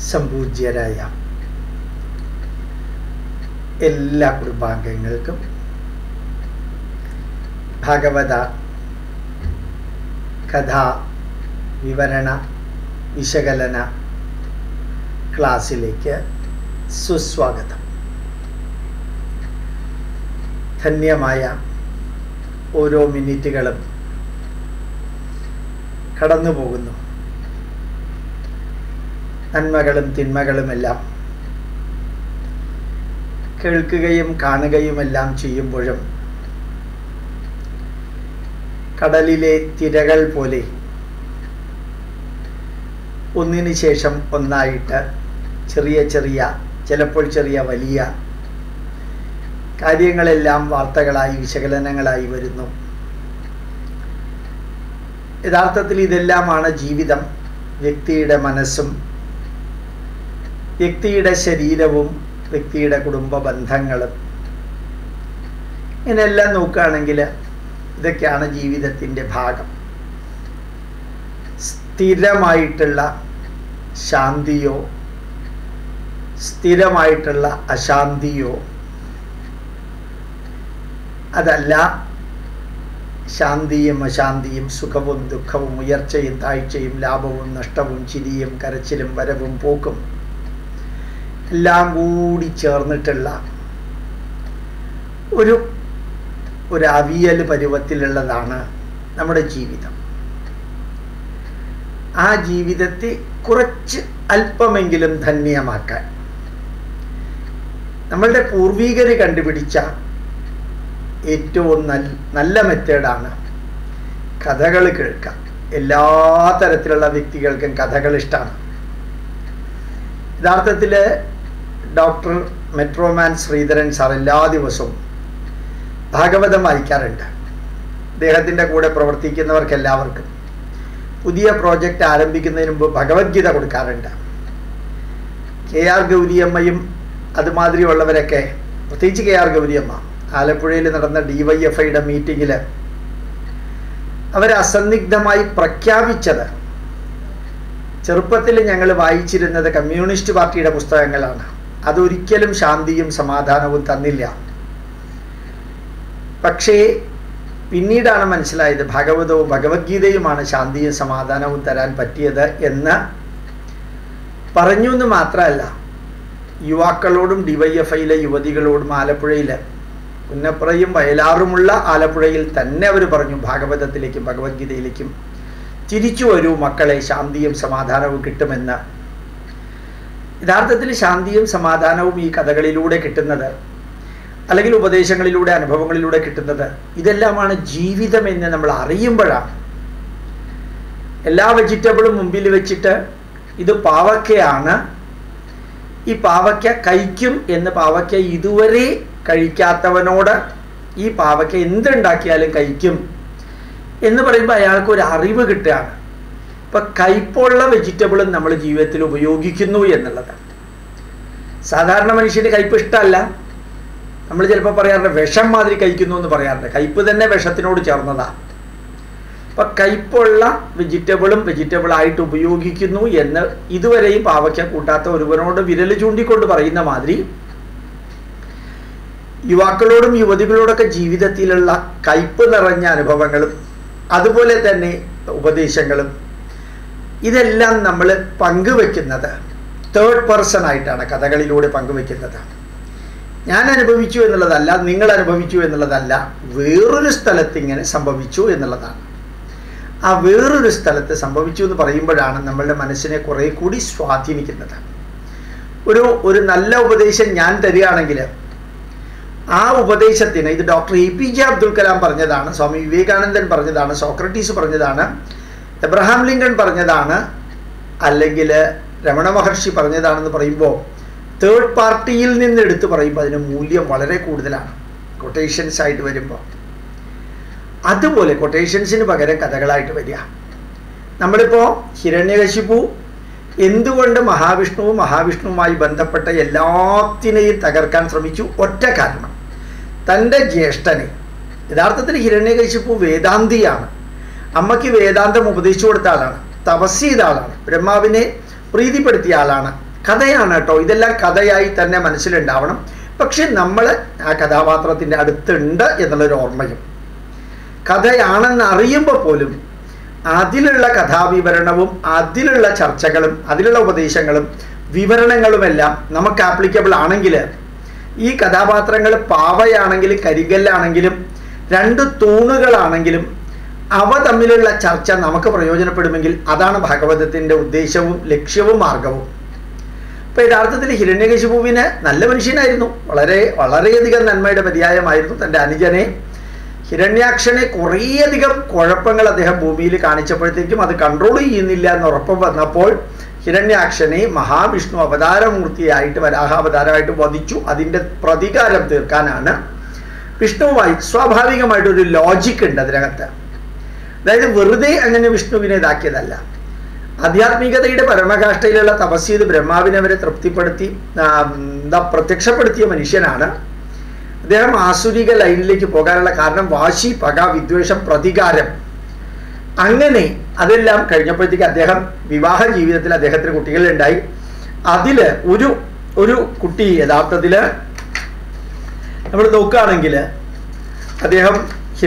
സംപൂജ്യരായ എല്ലാ കുടുംബാംഗങ്ങൾക്കും ഭാഗവത കഥാ വിവരണ വിശകലന ക്ലാസ്സിലേക്ക് സുസ്വാഗതം. ധന്യമായ ഓരോ മിനിറ്റുകളും കടന്നു പോകുന്നു. നന്മകളും തിന്മകളുമെല്ലാം കേൾക്കുകയും കാണുകയുമെല്ലാം ചെയ്യുമ്പോഴും കടലിലെ തിരകൾ പോലെ ഒന്നിനു ശേഷം ഒന്നായിട്ട് ചെറിയ ചെറിയ, ചിലപ്പോൾ ചെറിയ വലിയ കാര്യങ്ങളെല്ലാം വാർത്തകളായി വിശകലനങ്ങളായി വരുന്നു. യഥാർത്ഥത്തിൽ ഇതെല്ലാമാണ് ജീവിതം. വ്യക്തിയുടെ മനസ്സും വ്യക്തിയുടെ ശരീരവും വ്യക്തിയുടെ കുടുംബ ബന്ധങ്ങളും ഇങ്ങനെല്ലാം നോക്കുകയാണെങ്കിൽ ഇതൊക്കെയാണ് ജീവിതത്തിൻ്റെ ഭാഗം. സ്ഥിരമായിട്ടുള്ള ശാന്തിയോ സ്ഥിരമായിട്ടുള്ള അശാന്തിയോ അതല്ല ശാന്തിയും അശാന്തിയും, സുഖവും ദുഃഖവും, ഉയർച്ചയും താഴ്ചയും, ലാഭവും നഷ്ടവും, ചിരിയും കരച്ചിലും വരവും പോക്കും എല്ലാം കൂടി ചേർന്നിട്ടുള്ള ഒരു അവിയൽ പരുവത്തിലുള്ളതാണ് നമ്മുടെ ജീവിതം. ആ ജീവിതത്തെ കുറച്ച് അല്പമെങ്കിലും ധന്യമാക്കാൻ നമ്മളുടെ പൂർവികർ കണ്ടുപിടിച്ച ഏറ്റവും നല്ല മെത്തേഡാണ് കഥകൾ കേൾക്കുക. എല്ലാ തരത്തിലുള്ള വ്യക്തികൾക്കും കഥകൾ ഇഷ്ടമാണ്. യഥാർത്ഥത്തിൽ ഡോക്ടർ മെട്രോമാൻ ശ്രീധരൻ സാർ എല്ലാ ദിവസവും ഭാഗവതം വായിക്കാറുണ്ട്. അദ്ദേഹത്തിൻ്റെ കൂടെ പ്രവർത്തിക്കുന്നവർക്ക് എല്ലാവർക്കും പുതിയ പ്രോജക്റ്റ് ആരംഭിക്കുന്നതിന് മുമ്പ് ഭഗവത്ഗീത കൊടുക്കാറുണ്ട്. KR ഗൗരിയമ്മയും അതുമാതിരിയുള്ളവരൊക്കെ, പ്രത്യേകിച്ച് KR ഗൗരിയമ്മ, ആലപ്പുഴയിൽ നടന്ന DYFIയുടെ മീറ്റിങ്ങിൽ അവർ അസന്നിഗ്ധമായി പ്രഖ്യാപിച്ചത് ചെറുപ്പത്തിൽ ഞങ്ങൾ വായിച്ചിരുന്നത് കമ്മ്യൂണിസ്റ്റ് പാർട്ടിയുടെ പുസ്തകങ്ങളാണ്, അതൊരിക്കലും ശാന്തിയും സമാധാനവും തന്നില്ല. പക്ഷേ പിന്നീടാണ് മനസ്സിലായത് ഭാഗവതവും ഭഗവത്ഗീതയുമാണ് ശാന്തിയും സമാധാനവും തരാൻ പറ്റിയത് എന്ന് പറഞ്ഞു. എന്ന് മാത്രമല്ല, യുവാക്കളോടും DYFIയിലെ യുവതികളോടും ആലപ്പുഴയിൽ പുന്നപ്പുറയും വയലാറുമുള്ള ആലപ്പുഴയിൽ തന്നെ അവർ പറഞ്ഞു, ഭാഗവതത്തിലേക്കും ഭഗവത്ഗീതയിലേക്കും തിരിച്ചു വരൂ മക്കളെ, ശാന്തിയും സമാധാനവും കിട്ടുമെന്ന്. യഥാർത്ഥത്തിൽ ശാന്തിയും സമാധാനവും ഈ കഥകളിലൂടെ കിട്ടുന്നത്, അല്ലെങ്കിൽ ഉപദേശങ്ങളിലൂടെ, അനുഭവങ്ങളിലൂടെ കിട്ടുന്നത്, ഇതെല്ലാമാണ് ജീവിതം എന്ന് നമ്മൾ അറിയുമ്പോഴാണ്. എല്ലാ വെജിറ്റബിളും മുമ്പിൽ വെച്ചിട്ട് ഇത് പാവയ്ക്കയാണ്, ഈ പാവയ്ക്ക കഴിക്കും എന്ന് പാവയ്ക്ക ഇതുവരെ കഴിക്കാത്തവനോട് ഈ പാവയ്ക്ക എന്തുണ്ടാക്കിയാലും കഴിക്കും എന്ന് പറയുമ്പോൾ അയാൾക്ക് ഒരു അറിവ് കിട്ടുകയാണ്. ഇപ്പം കയ്പുള്ള വെജിറ്റബിളും നമ്മൾ ജീവിതത്തിൽ ഉപയോഗിക്കുന്നു എന്നുള്ളത്. സാധാരണ മനുഷ്യന് കയ്പ് ഇഷ്ടമല്ല. നമ്മൾ ചിലപ്പോൾ പറയാറുണ്ട് വിഷം മാതിരി കഴിക്കുന്നു എന്ന് പറയാറുണ്ട്. കയ്പ് തന്നെ വിഷത്തിനോട് ചേർന്നതാണ്. അപ്പം കയ്പുള്ള വെജിറ്റബിളായിട്ട് ഉപയോഗിക്കുന്നു എന്ന് ഇതുവരെയും പാവയ്ക്ക കൂട്ടാത്ത ഒരുവനോട് വിരൽ ചൂണ്ടിക്കൊണ്ട് പറയുന്ന മാതിരി യുവാക്കളോടും യുവതികളോടൊക്കെ ജീവിതത്തിലുള്ള കയ്പ് നിറഞ്ഞ അനുഭവങ്ങളും അതുപോലെ തന്നെ ഉപദേശങ്ങളും ഇതെല്ലാം നമ്മൾ പങ്കുവെക്കുന്നത് തേർഡ് പേഴ്സൺ ആയിട്ടാണ് കഥകളിലൂടെ പങ്കുവെക്കുന്നത്. ഞാൻ അനുഭവിച്ചു എന്നുള്ളതല്ല, നിങ്ങൾ അനുഭവിച്ചു എന്നുള്ളതല്ല, വേറൊരു സ്ഥലത്ത് ഇങ്ങനെ സംഭവിച്ചു എന്നുള്ളതാണ്. ആ വേറൊരു സ്ഥലത്ത് സംഭവിച്ചു എന്ന് പറയുമ്പോഴാണ് നമ്മളുടെ മനസ്സിനെ കുറെ കൂടി സ്വാധീനിക്കുന്നത്. ഒരു നല്ല ഉപദേശം ഞാൻ തരികയാണെങ്കിൽ ആ ഉപദേശത്തിന്, ഇത് ഡോക്ടർ APJ അബ്ദുൽ കലാം പറഞ്ഞതാണ്, സ്വാമി വിവേകാനന്ദൻ പറഞ്ഞതാണ്, സോക്രട്ടീസ് പറഞ്ഞതാണ്, എബ്രഹാം ലിങ്കൺ പറഞ്ഞതാണ്, അല്ലെങ്കിൽ രമണ മഹർഷി പറഞ്ഞതാണെന്ന് പറയുമ്പോൾ തേർഡ് പാർട്ടിയിൽ നിന്ന് എടുത്ത് പറയുമ്പോൾ അതിന് മൂല്യം വളരെ കൂടുതലാണ് കൊട്ടേഷൻസ് ആയിട്ട് വരുമ്പോൾ. അതുപോലെ കൊട്ടേഷൻസിന് പകരം കഥകളായിട്ട് വരിക. നമ്മളിപ്പോൾ ഹിരണ്യകശിപു എന്തുകൊണ്ട് മഹാവിഷ്ണുവുമായി ബന്ധപ്പെട്ട എല്ലാത്തിനെയും തകർക്കാൻ ശ്രമിച്ചു? ഒറ്റ കാരണം, തൻ്റെ ജ്യേഷ്ഠനെ, യഥാർത്ഥത്തിൽ ഹിരണ്യകശിപു വേദാന്തിയാണ്, അമ്മയ്ക്ക് വേദാന്തം ഉപദേശിച്ചു കൊടുത്ത ആളാണ്, തപസ് ചെയ്ത ആളാണ്, ബ്രഹ്മാവിനെ പ്രീതിപ്പെടുത്തിയ ആളാണ്. കഥയാണ് കേട്ടോ, ഇതെല്ലാം കഥയായി തന്നെ മനസ്സിലുണ്ടാവണം. പക്ഷെ നമ്മൾ ആ കഥാപാത്രത്തിൻ്റെ അടുത്തുണ്ട് എന്നുള്ളൊരു ഓർമ്മയും, കഥയാണെന്ന് അറിയുമ്പോൾ പോലും അതിലുള്ള കഥാവിവരണവും അതിലുള്ള ചർച്ചകളും അതിലുള്ള ഉപദേശങ്ങളും വിവരണങ്ങളുമെല്ലാം നമുക്ക് ആപ്ലിക്കബിൾ ആണെങ്കിൽ, ഈ കഥാപാത്രങ്ങൾ പാവയാണെങ്കിലും കരിങ്കല്ലാണെങ്കിലും രണ്ട് തൂണുകളാണെങ്കിലും അവ തമ്മിലുള്ള ചർച്ച നമുക്ക് പ്രയോജനപ്പെടുമെങ്കിൽ അതാണ് ഭാഗവതത്തിൻ്റെ ഉദ്ദേശവും ലക്ഷ്യവും മാർഗവും. ഇപ്പം യഥാർത്ഥത്തിൽ ഹിരണ്യകശിപുവിന് നല്ല മനുഷ്യനായിരുന്നു, വളരെയധികം നന്മയുടെ പര്യായമായിരുന്നു. തൻ്റെ അനുജനെ ഹിരണ്യാക്ഷനെ കുറേയധികം കുഴപ്പങ്ങൾ അദ്ദേഹം ഭൂമിയിൽ കാണിച്ചപ്പോഴത്തേക്കും അത് കൺട്രോൾ ചെയ്യുന്നില്ല എന്ന് ഉറപ്പ് വന്നപ്പോൾ ഹിരണ്യാക്ഷനെ മഹാവിഷ്ണു അവതാരമൂർത്തിയായിട്ട് വരാഹാവതാരമായിട്ട് വധിച്ചു. അതിൻ്റെ പ്രതികാരം തീർക്കാനാണ് വിഷ്ണുവുമായി സ്വാഭാവികമായിട്ടൊരു ലോജിക്ക് ഉണ്ട് അതിനകത്ത്. അതായത് വെറുതെ അങ്ങനെ വിഷ്ണുവിനെ ഇതാക്കിയതല്ല. ആധ്യാത്മികതയുടെ പരമകാഷ്ഠയിലുള്ള തപസ് ചെയ്ത് ബ്രഹ്മാവിനെ വരെ തൃപ്തിപ്പെടുത്തി പ്രത്യക്ഷപ്പെടുത്തിയ മനുഷ്യനാണ് അദ്ദേഹം. ആസുരിക ലൈനിലേക്ക് പോകാനുള്ള കാരണം വാശി, പക, വിദ്വേഷം, പ്രതികാരം, അങ്ങനെ അതെല്ലാം കഴിഞ്ഞപ്പോഴത്തേക്ക് അദ്ദേഹം വിവാഹ ജീവിതത്തിൽ അദ്ദേഹത്തിന് കുട്ടികളുണ്ടായി. അതിൽ ഒരു കുട്ടി യഥാർത്ഥത്തിൽ നമ്മൾ നോക്കുകയാണെങ്കിൽ അദ്ദേഹം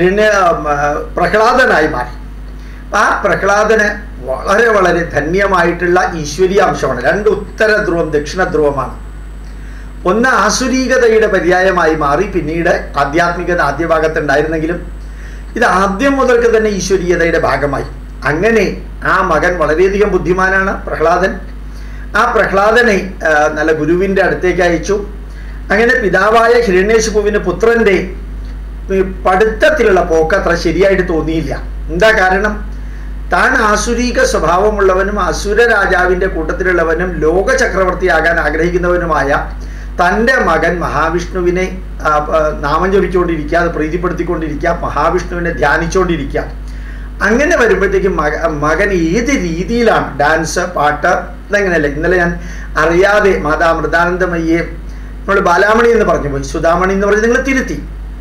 പ്രഹ്ലാദനായി മാറി. ആ പ്രഹ്ലാദന് വളരെ ധന്യമായിട്ടുള്ള ഈശ്വരീയ അംശമാണ്. രണ്ട് ഉത്തര ധ്രുവം ദക്ഷിണ ധ്രുവമാണ്. ഒന്ന് ആസുരീകതയുടെ പര്യായമായി മാറി, പിന്നീട് ആധ്യാത്മികത ആദ്യ ഭാഗത്തുണ്ടായിരുന്നെങ്കിലും ഇത് ആദ്യം മുതൽക്ക് തന്നെ ഈശ്വരീയതയുടെ ഭാഗമായി. അങ്ങനെ ആ മകൻ വളരെയധികം ബുദ്ധിമാനാണ് പ്രഹ്ലാദൻ. ആ പ്രഹ്ലാദനെ നല്ല ഗുരുവിൻ്റെ അടുത്തേക്ക് അയച്ചു. അങ്ങനെ പിതാവായ ഹിരണ്യകശിപുവിന് പുത്രൻ്റെ പഠിത്തത്തിലുള്ള പോക്കത്ര ശരിയായിട്ട് തോന്നിയില്ല. എന്താ കാരണം? താൻ ആസുരീക സ്വഭാവമുള്ളവനും അസുര രാജാവിൻ്റെ കൂട്ടത്തിലുള്ളവനും ലോക ചക്രവർത്തിയാകാൻ ആഗ്രഹിക്കുന്നവനുമായ തൻ്റെ മകൻ മഹാവിഷ്ണുവിനെ നാമം ജപിച്ചുകൊണ്ടിരിക്കുക, അത് പ്രീതിപ്പെടുത്തിക്കൊണ്ടിരിക്കുക, മഹാവിഷ്ണുവിനെ ധ്യാനിച്ചുകൊണ്ടിരിക്കുക. അങ്ങനെ വരുമ്പോഴത്തേക്കും മകൻ ഏത് രീതിയിലാണ് ഡാൻസ്, പാട്ട്, ഇതെങ്ങനെയല്ല. ഇന്നലെ ഞാൻ അറിയാതെ മാതാ മൃദാനന്ദമയ്യെ നമ്മൾ ബാലാമണി എന്ന് പറഞ്ഞു പോയി, സുധാമണി എന്ന് പറഞ്ഞ് നിങ്ങൾ തിരുത്തി.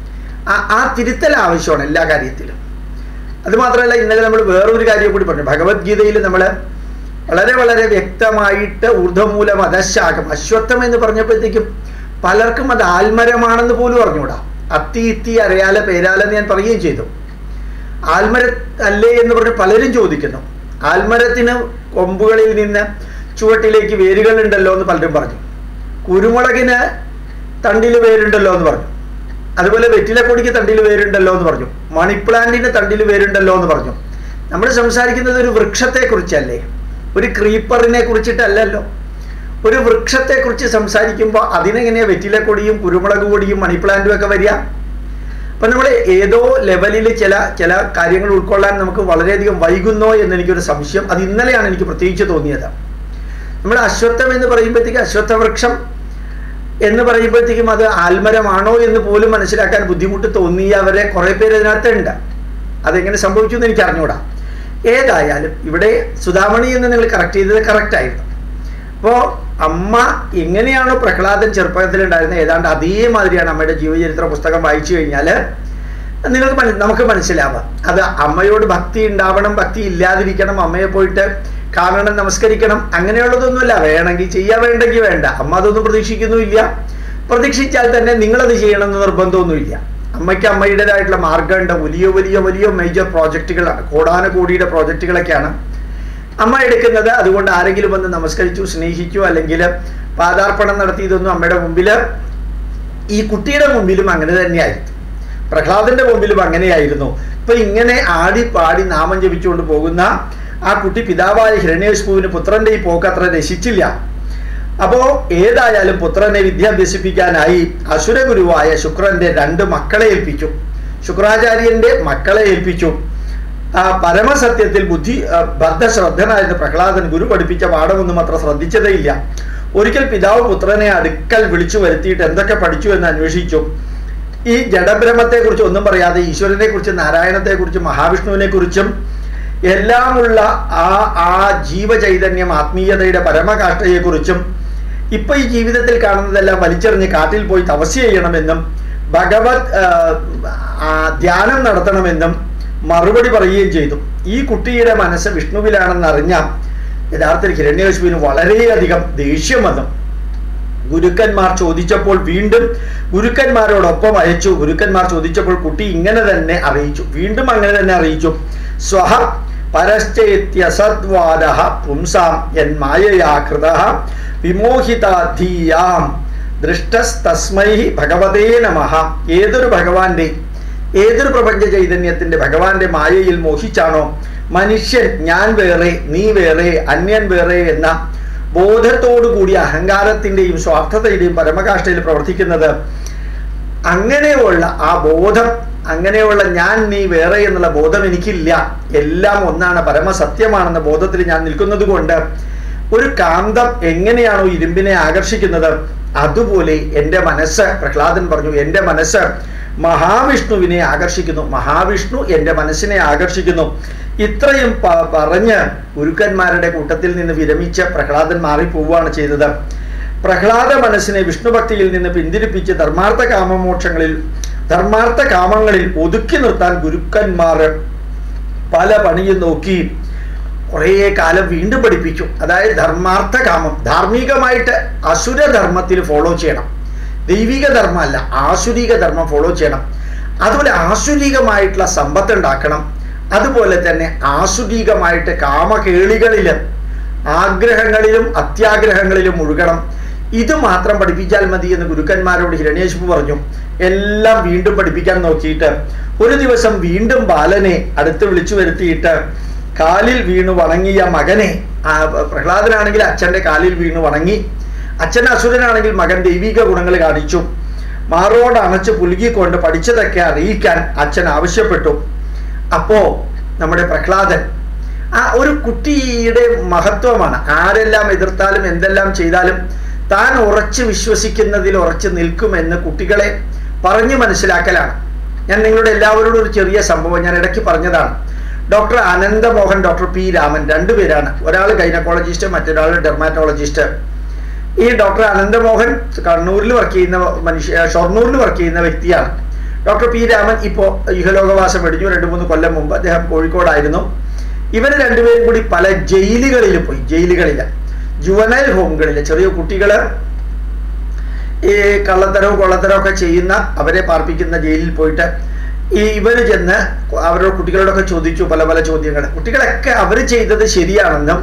ആ തിരുത്തൽ ആവശ്യമാണ് എല്ലാ കാര്യത്തിലും. അതുമാത്രമല്ല, ഇന്നലെ നമ്മൾ വേറൊരു കാര്യം കൂടി പറഞ്ഞു. ഭഗവത്ഗീതയിൽ നമ്മൾ വളരെ വ്യക്തമായിട്ട് ഊർധ്വമൂലം അധശാഖം അശ്വത്ഥം എന്ന് പറഞ്ഞപ്പോഴത്തേക്കും പലർക്കും അത് ആൽമരമാണെന്ന് പോലും അറിഞ്ഞുകൂടാ. അത്തി ഇത്തി അറിയാല പേരാലെന്ന് ഞാൻ പറയുകയും ചെയ്തു. ആൽമര അല്ലേ എന്ന് പറഞ്ഞ് പലരും ചോദിക്കുന്നു. ആൽമരത്തിന് കൊമ്പുകളിൽ നിന്ന് ചുവട്ടിലേക്ക് വേരുകളുണ്ടല്ലോ എന്ന് പലരും പറഞ്ഞു. കുരുമുളകിന് തണ്ടിൽ വേരുണ്ടല്ലോ എന്ന് പറഞ്ഞു. അതുപോലെ വെറ്റിലക്കൊടിക്ക് തണ്ടിൽ വേരുണ്ടല്ലോ എന്ന് പറഞ്ഞു. മണിപ്ലാന്റിന് തണ്ടിൽ വേരുണ്ടല്ലോ എന്ന് പറഞ്ഞു. നമ്മൾ സംസാരിക്കുന്നത് ഒരു വൃക്ഷത്തെക്കുറിച്ചല്ലേ, ഒരു ക്രീപ്പറിനെ കുറിച്ചിട്ടല്ലല്ലോ. ഒരു വൃക്ഷത്തെക്കുറിച്ച് സംസാരിക്കുമ്പോൾ അതിനെങ്ങനെയാണ് വെറ്റിലക്കൊടിയും കുരുമുളക് കൊടിയും മണിപ്ലാന്റും ഒക്കെ വരിക? അപ്പം നമ്മൾ ഏതോ ലെവലിൽ ചില കാര്യങ്ങൾ ഉൾക്കൊള്ളാൻ നമുക്ക് വളരെയധികം വൈകുന്നോ എന്നെനിക്കൊരു സംശയം. അത് ഇന്നലെയാണ് എനിക്ക് പ്രത്യേകിച്ച് തോന്നിയത്. നമ്മൾ അശ്വത്ഥം എന്ന് പറയുമ്പോഴത്തേക്കും അശ്വത്ഥവൃക്ഷം എന്ന് പറയുമ്പോഴത്തേക്കും അത് ആൽമരമാണോ എന്ന് പോലും മനസ്സിലാക്കാൻ ബുദ്ധിമുട്ട് തോന്നിയവരെ കുറേ പേര് ഇതിനകത്തുണ്ട്. അതെങ്ങനെ സംഭവിച്ചു എന്ന് എനിക്ക് അറിഞ്ഞൂടാ. ഏതായാലും ഇവിടെ സുധാമണി എന്ന് നിങ്ങൾ കറക്റ്റ് ചെയ്തത് കറക്റ്റായിരുന്നു. അപ്പോൾ അമ്മ എങ്ങനെയാണോ പ്രഹ്ലാദൻ ചെറുപ്പത്തിലുണ്ടായിരുന്നത് ഏതാണ്ട് അതേമാതിരിയാണ് അമ്മയുടെ ജീവചരിത്ര പുസ്തകം വായിച്ചു കഴിഞ്ഞാൽ നമുക്ക് മനസ്സിലാവാം. അത് അമ്മയോട് ഭക്തി ഉണ്ടാവണം, ഭക്തി ഇല്ലാതിരിക്കണം, അമ്മയെ പോയിട്ട് കാണണം, നമസ്കരിക്കണം, അങ്ങനെയുള്ളതൊന്നുമില്ല. വേണമെങ്കിൽ ചെയ്യാൻ, വേണ്ടെങ്കിൽ വേണ്ട. അമ്മ അതൊന്നും പ്രതീക്ഷിക്കുന്നുമില്ല. പ്രതീക്ഷിച്ചാൽ തന്നെ നിങ്ങളത് ചെയ്യണമെന്ന് നിർബന്ധമൊന്നുമില്ല. അമ്മയ്ക്ക് അമ്മയുടേതായിട്ടുള്ള മാർഗമുണ്ട്. വലിയ മേജർ പ്രോജക്റ്റുകളാണ്, കോടാനുകോടിയുടെ പ്രോജക്റ്റുകളൊക്കെയാണ് അമ്മ എടുക്കുന്നത്. അതുകൊണ്ട് ആരെങ്കിലും വന്ന് നമസ്കരിച്ചു, സ്നേഹിച്ചു, അല്ലെങ്കിൽ പാദാർപ്പണം നടത്തിയതൊന്നും അമ്മയുടെ മുമ്പിൽ, ഈ കുട്ടിയുടെ മുമ്പിലും അങ്ങനെ തന്നെയായിരുന്നു, പ്രഹ്ലാദന്റെ മുമ്പിലും അങ്ങനെയായിരുന്നു. ഇപ്പൊ ഇങ്ങനെ ആടിപ്പാടി നാമം ജപിച്ചുകൊണ്ട് പോകുന്ന ആ കുട്ടി പിതാവായ ഹിരണ്യകശിപുവിന് പുത്രന്റെ ഈ പോക്കത്ര രസിച്ചില്ല. അപ്പോൾ ഏതായാലും പുത്രനെ വിദ്യാഭ്യസിപ്പിക്കാനായി അസുരഗുരുവായ ശുക്രന്റെ 2 മക്കളെ ഏൽപ്പിച്ചു. ശുക്രാചാര്യന്റെ മക്കളെ ഏൽപ്പിച്ചു. പരമസത്യത്തിൽ ബദ്ധശ്രദ്ധനായിരുന്ന പ്രഹ്ലാദൻ ഗുരു പഠിപ്പിച്ച പാഠമൊന്നും അത്ര ശ്രദ്ധിച്ചതേയില്ല. ഒരിക്കൽ പിതാവ് പുത്രനെ അടുക്കൽ വിളിച്ചു വരുത്തിയിട്ട് എന്തൊക്കെ പഠിച്ചു എന്ന് അന്വേഷിച്ചു. ഈ ജഡബ്രഹ്മത്തെക്കുറിച്ച് ഒന്നും പറയാതെ ഈശ്വരനെ കുറിച്ചും നാരായണത്തെക്കുറിച്ചും മഹാവിഷ്ണുവിനെക്കുറിച്ചും എല്ലാമുള്ള ആ ജീവചൈതന്യം, ആത്മീയതയുടെ പരമകാഷ്ഠയെക്കുറിച്ചും ഇപ്പൊ ഈ ജീവിതത്തിൽ കാണുന്നതെല്ലാം വലിച്ചെറിഞ്ഞ് കാട്ടിൽ പോയി തപസ്യ ചെയ്യണമെന്നും ഭഗവത് ധ്യാനം നടത്തണമെന്നും മറുപടി പറയുകയും ചെയ്തു. ഈ കുട്ടിയുടെ മനസ്സ് വിഷ്ണുവിലാണെന്നറിഞ്ഞ യഥാർത്ഥത്തിൽ ഹിരണ്യകശിപുവിന് വളരെയധികം ദേഷ്യം വന്നു. ഗുരുക്കന്മാർ ചോദിച്ചപ്പോൾ വീണ്ടും ഗുരുക്കന്മാരോടൊപ്പം അയച്ചു. ഗുരുക്കന്മാർ ചോദിച്ചപ്പോൾ കുട്ടി ഇങ്ങനെ തന്നെ അറിയിച്ചു, വീണ്ടും അങ്ങനെ തന്നെ അറിയിച്ചു. സ്വഹ പരശ്ചേത്യസദ്വാദഃ പുംസാം യന്മായയാ കൃതഃ വിമോഹിതാധീയാം ദൃഷ്ടസ്തസ്മൈ ഭഗവതേ നമഃ. ഏതൊരു ഭഗവാന്റെ, ഏതൊരു പ്രപഞ്ച ചൈതന്യത്തിന്റെ ഭഗവാന്റെ മായയിൽ മോഹിച്ചാണോ മനുഷ്യൻ ഞാൻ വേറെ നീ വേറെ അന്യൻ വേറെ എന്ന ബോധത്തോടു കൂടി അഹങ്കാരത്തിന്റെയും സ്വാർത്ഥതയുടെയും പരമകാഷ്ഠയിൽ പ്രവർത്തിക്കുന്നത്, അങ്ങനെയുള്ള ആ ബോധം, അങ്ങനെയുള്ള ഞാൻ നീ വേറെ എന്നുള്ള ബോധം എനിക്കില്ല, എല്ലാം ഒന്നാണ്, പരമസത്യമാണെന്ന ബോധത്തിൽ ഞാൻ നിൽക്കുന്നത് കൊണ്ട് ഒരു കാന്തം എങ്ങനെയാണോ ഇരുമ്പിനെ ആകർഷിക്കുന്നത്, അതുപോലെ എൻ്റെ മനസ്സ്, പ്രഹ്ലാദൻ പറഞ്ഞു, എൻ്റെ മനസ്സ് മഹാവിഷ്ണുവിനെ ആകർഷിക്കുന്നു, മഹാവിഷ്ണു എൻ്റെ മനസ്സിനെ ആകർഷിക്കുന്നു. ഇത്രയും പറഞ്ഞ് ഗുരുക്കന്മാരുടെ കൂട്ടത്തിൽ നിന്ന് വിരമിച്ച് പ്രഹ്ലാദൻ മാറിപ്പോവുകയാണ് ചെയ്തത്. പ്രഹ്ലാദ മനസ്സിനെ വിഷ്ണുഭക്തിയിൽ നിന്ന് പിന്തിരിപ്പിച്ച് ധർമാർത്ഥ കാമങ്ങളിൽ ഒതുക്കി നിർത്താൻ ഗുരുക്കന്മാർ പല പണിയും നോക്കി കുറേ കാലം വീണ്ടും പഠിപ്പിച്ചു. അതായത് ധർമാർത്ഥ കാമം, ധാർമ്മികമായിട്ട് അസുരധർമ്മത്തിൽ ഫോളോ ചെയ്യണം, ദൈവിക ധർമ്മമല്ല, ആസുരിക ധർമ്മം ഫോളോ ചെയ്യണം. അതുപോലെ ആസുരികമായിട്ടുള്ള സമ്പത്ത് ഉണ്ടാക്കണം. അതുപോലെ തന്നെ ആസുരികമായിട്ട് കാമകേളികളിലും ആഗ്രഹങ്ങളിലും അത്യാഗ്രഹങ്ങളിലും മുഴുകണം. ഇത് മാത്രം പഠിപ്പിച്ചാൽ മതി എന്ന് ഗുരുക്കന്മാരോട് ഹിരണ്യകശിപു പറഞ്ഞു. എല്ലാം വീണ്ടും പഠിപ്പിക്കാൻ നോക്കിയിട്ട് ഒരു ദിവസം വീണ്ടും ബാലനെ അടുത്ത് വിളിച്ചു വരുത്തിയിട്ട് കാലിൽ വീണു വണങ്ങിയ മകനെ, പ്രഹ്ലാദനാണെങ്കിൽ അച്ഛൻ്റെ കാലിൽ വീണു വണങ്ങി, അച്ഛൻ അസുരനാണെങ്കിൽ മകൻ ദൈവിക ഗുണങ്ങൾ കാണിച്ചു. മാറോട് അണച്ച് പുലുകിക്കൊണ്ട് പഠിച്ചതൊക്കെ അറിയിക്കാൻ അച്ഛൻ ആവശ്യപ്പെട്ടു. അപ്പോ നമ്മുടെ പ്രഹ്ലാദൻ ആ ഒരു കുട്ടിയുടെ മഹത്വമാണ്. ആരെല്ലാം എതിർത്താലും എന്തെല്ലാം ചെയ്താലും താൻ ഉറച്ചു വിശ്വസിക്കുന്നതിൽ ഉറച്ചു നിൽക്കുമെന്ന് കുട്ടികളെ പറഞ്ഞു മനസ്സിലാക്കലാണ്. ഞാൻ നിങ്ങളുടെ എല്ലാവരോടും ഒരു ചെറിയ സംഭവം ഞാൻ ഇടയ്ക്ക് പറഞ്ഞതാണ്. Doctor Ananthamohan, doctor P Raman, രണ്ടുപേരാണ്. ഒരാൾ ഗൈനക്കോളജിസ്റ്റ്, മറ്റൊരാൾ ഡെർമാറ്റോളജിസ്റ്റ്. ഈ ഡോക്ടർ അനന്തമോഹൻ കണ്ണൂരിൽ വർക്ക് ചെയ്യുന്ന ഷൊർണൂരിൽ വർക്ക് ചെയ്യുന്ന വ്യക്തിയാണ്. ഡോക്ടർ പി രാമൻ ഇപ്പോൾ ഇഹലോകവാസം വെടിഞ്ഞു. 2-3 കൊല്ലം മുമ്പ് അദ്ദേഹം കോഴിക്കോടായിരുന്നു. ഇവർ രണ്ടുപേരും കൂടി പല ജയിലുകളിൽ പോയി. ജുവനൈൽ ഹോമുകളിൽ ചെറിയ കുട്ടികൾ ഈ കള്ളത്തരവും കൊള്ളത്തരവും ഒക്കെ ചെയ്യുന്ന, അവരെ പാർപ്പിക്കുന്ന ജയിലിൽ പോയിട്ട് ഇവർ ചെന്ന് അവരുടെ കുട്ടികളോടൊക്കെ ചോദിച്ചു പല ചോദ്യങ്ങൾ. കുട്ടികളൊക്കെ അവർ ചെയ്തത് ശരിയാണെന്നും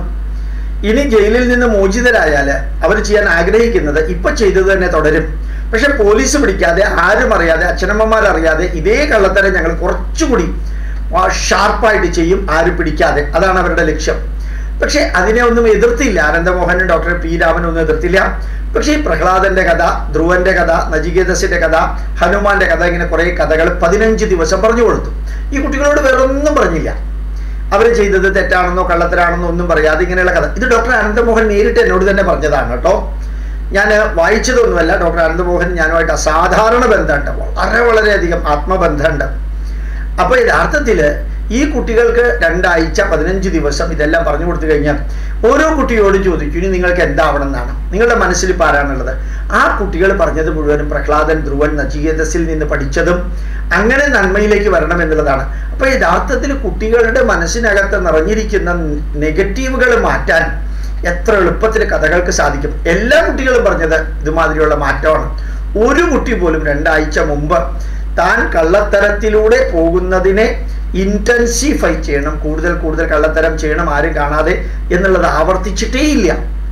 ഇനി ജയിലിൽ നിന്ന് മോചിതരായാൽ അവർ ചെയ്യാൻ ആഗ്രഹിക്കുന്നത് ഇപ്പൊ ചെയ്തത് തന്നെ തുടരും, പക്ഷെ പോലീസ് പിടിക്കാതെ, ആരും അറിയാതെ, അച്ഛനമ്മമാരറിയാതെ ഇതേ കള്ളത്തരം ഞങ്ങൾ കുറച്ചുകൂടി ഷാർപ്പായിട്ട് ചെയ്യും, ആരും പിടിക്കാതെ. അതാണ് അവരുടെ ലക്ഷ്യം. പക്ഷെ അതിനെ ഒന്നും എതിർത്തില്ല. അനന്തമോഹനും ഡോക്ടർ പി രാമനും ഒന്നും എതിർത്തില്ല. പക്ഷേ ഈ പ്രഹ്ലാദന്റെ കഥ, ധ്രുവന്റെ കഥ, നചികേതസിന്റെ കഥ, ഹനുമാന്റെ കഥ, ഇങ്ങനെ കുറെ കഥകൾ 15 ദിവസം പറഞ്ഞു കൊടുത്തു. ഈ കുട്ടികളോട് വേറൊന്നും പറഞ്ഞില്ല. അവർ ചെയ്തത് തെറ്റാണെന്നോ കള്ളത്തരാണെന്നോ ഒന്നും പറയാതെ ഇങ്ങനെയുള്ള കഥ. ഇത് ഡോക്ടർ അനന്തമോഹൻ നേരിട്ട് എന്നോട് തന്നെ പറഞ്ഞതാണ് കേട്ടോ. ഞാൻ വായിച്ചതൊന്നുമല്ല. ഡോക്ടർ അനന്തമോഹൻ ഞാനുമായിട്ട് അസാധാരണ ബന്ധമുണ്ട്, വളരെയധികം ആത്മബന്ധമുണ്ട്. അപ്പോൾ യഥാർത്ഥത്തിൽ ഈ കുട്ടികൾക്ക് 2 ആഴ്ച 15 ദിവസം ഇതെല്ലാം പറഞ്ഞു കൊടുത്തു കഴിഞ്ഞാൽ ഓരോ കുട്ടിയോടും ചോദിക്കും, ഇനി നിങ്ങൾക്ക് എന്താവണം എന്നാണ്, നിങ്ങളുടെ മനസ്സിൽ ഇപ്പോൾ ആരാണുള്ളത്? ആ കുട്ടികൾ പറഞ്ഞത് മുഴുവനും പ്രഹ്ലാദൻ, ധ്രുവൻ, നചികേതസിൽ നിന്ന് പഠിച്ചതും അങ്ങനെ നന്മയിലേക്ക് വരണം എന്നുള്ളതാണ്. അപ്പോൾ യഥാർത്ഥത്തിൽ കുട്ടികളുടെ മനസ്സിനകത്ത് നിറഞ്ഞിരിക്കുന്ന നെഗറ്റീവുകൾ മാറ്റാൻ എത്ര എളുപ്പത്തിൽ കഥകൾക്ക് സാധിക്കും. എല്ലാ കുട്ടികളും പറഞ്ഞത് ഇതുമാതിരിയുള്ള മാറ്റമാണ്. ഒരു കുട്ടി പോലും 2 ആഴ്ച മുമ്പ് താൻ കള്ളത്തരത്തിലൂടെ പോകുന്നതിനെ ഇന്റൻസിഫൈ ചെയ്യണം, കൂടുതൽ കള്ളത്തരം ചെയ്യണം, ആരും കാണാതെ എന്നുള്ളത് ആവർത്തിച്ചിട്ടേ ഇല്ല.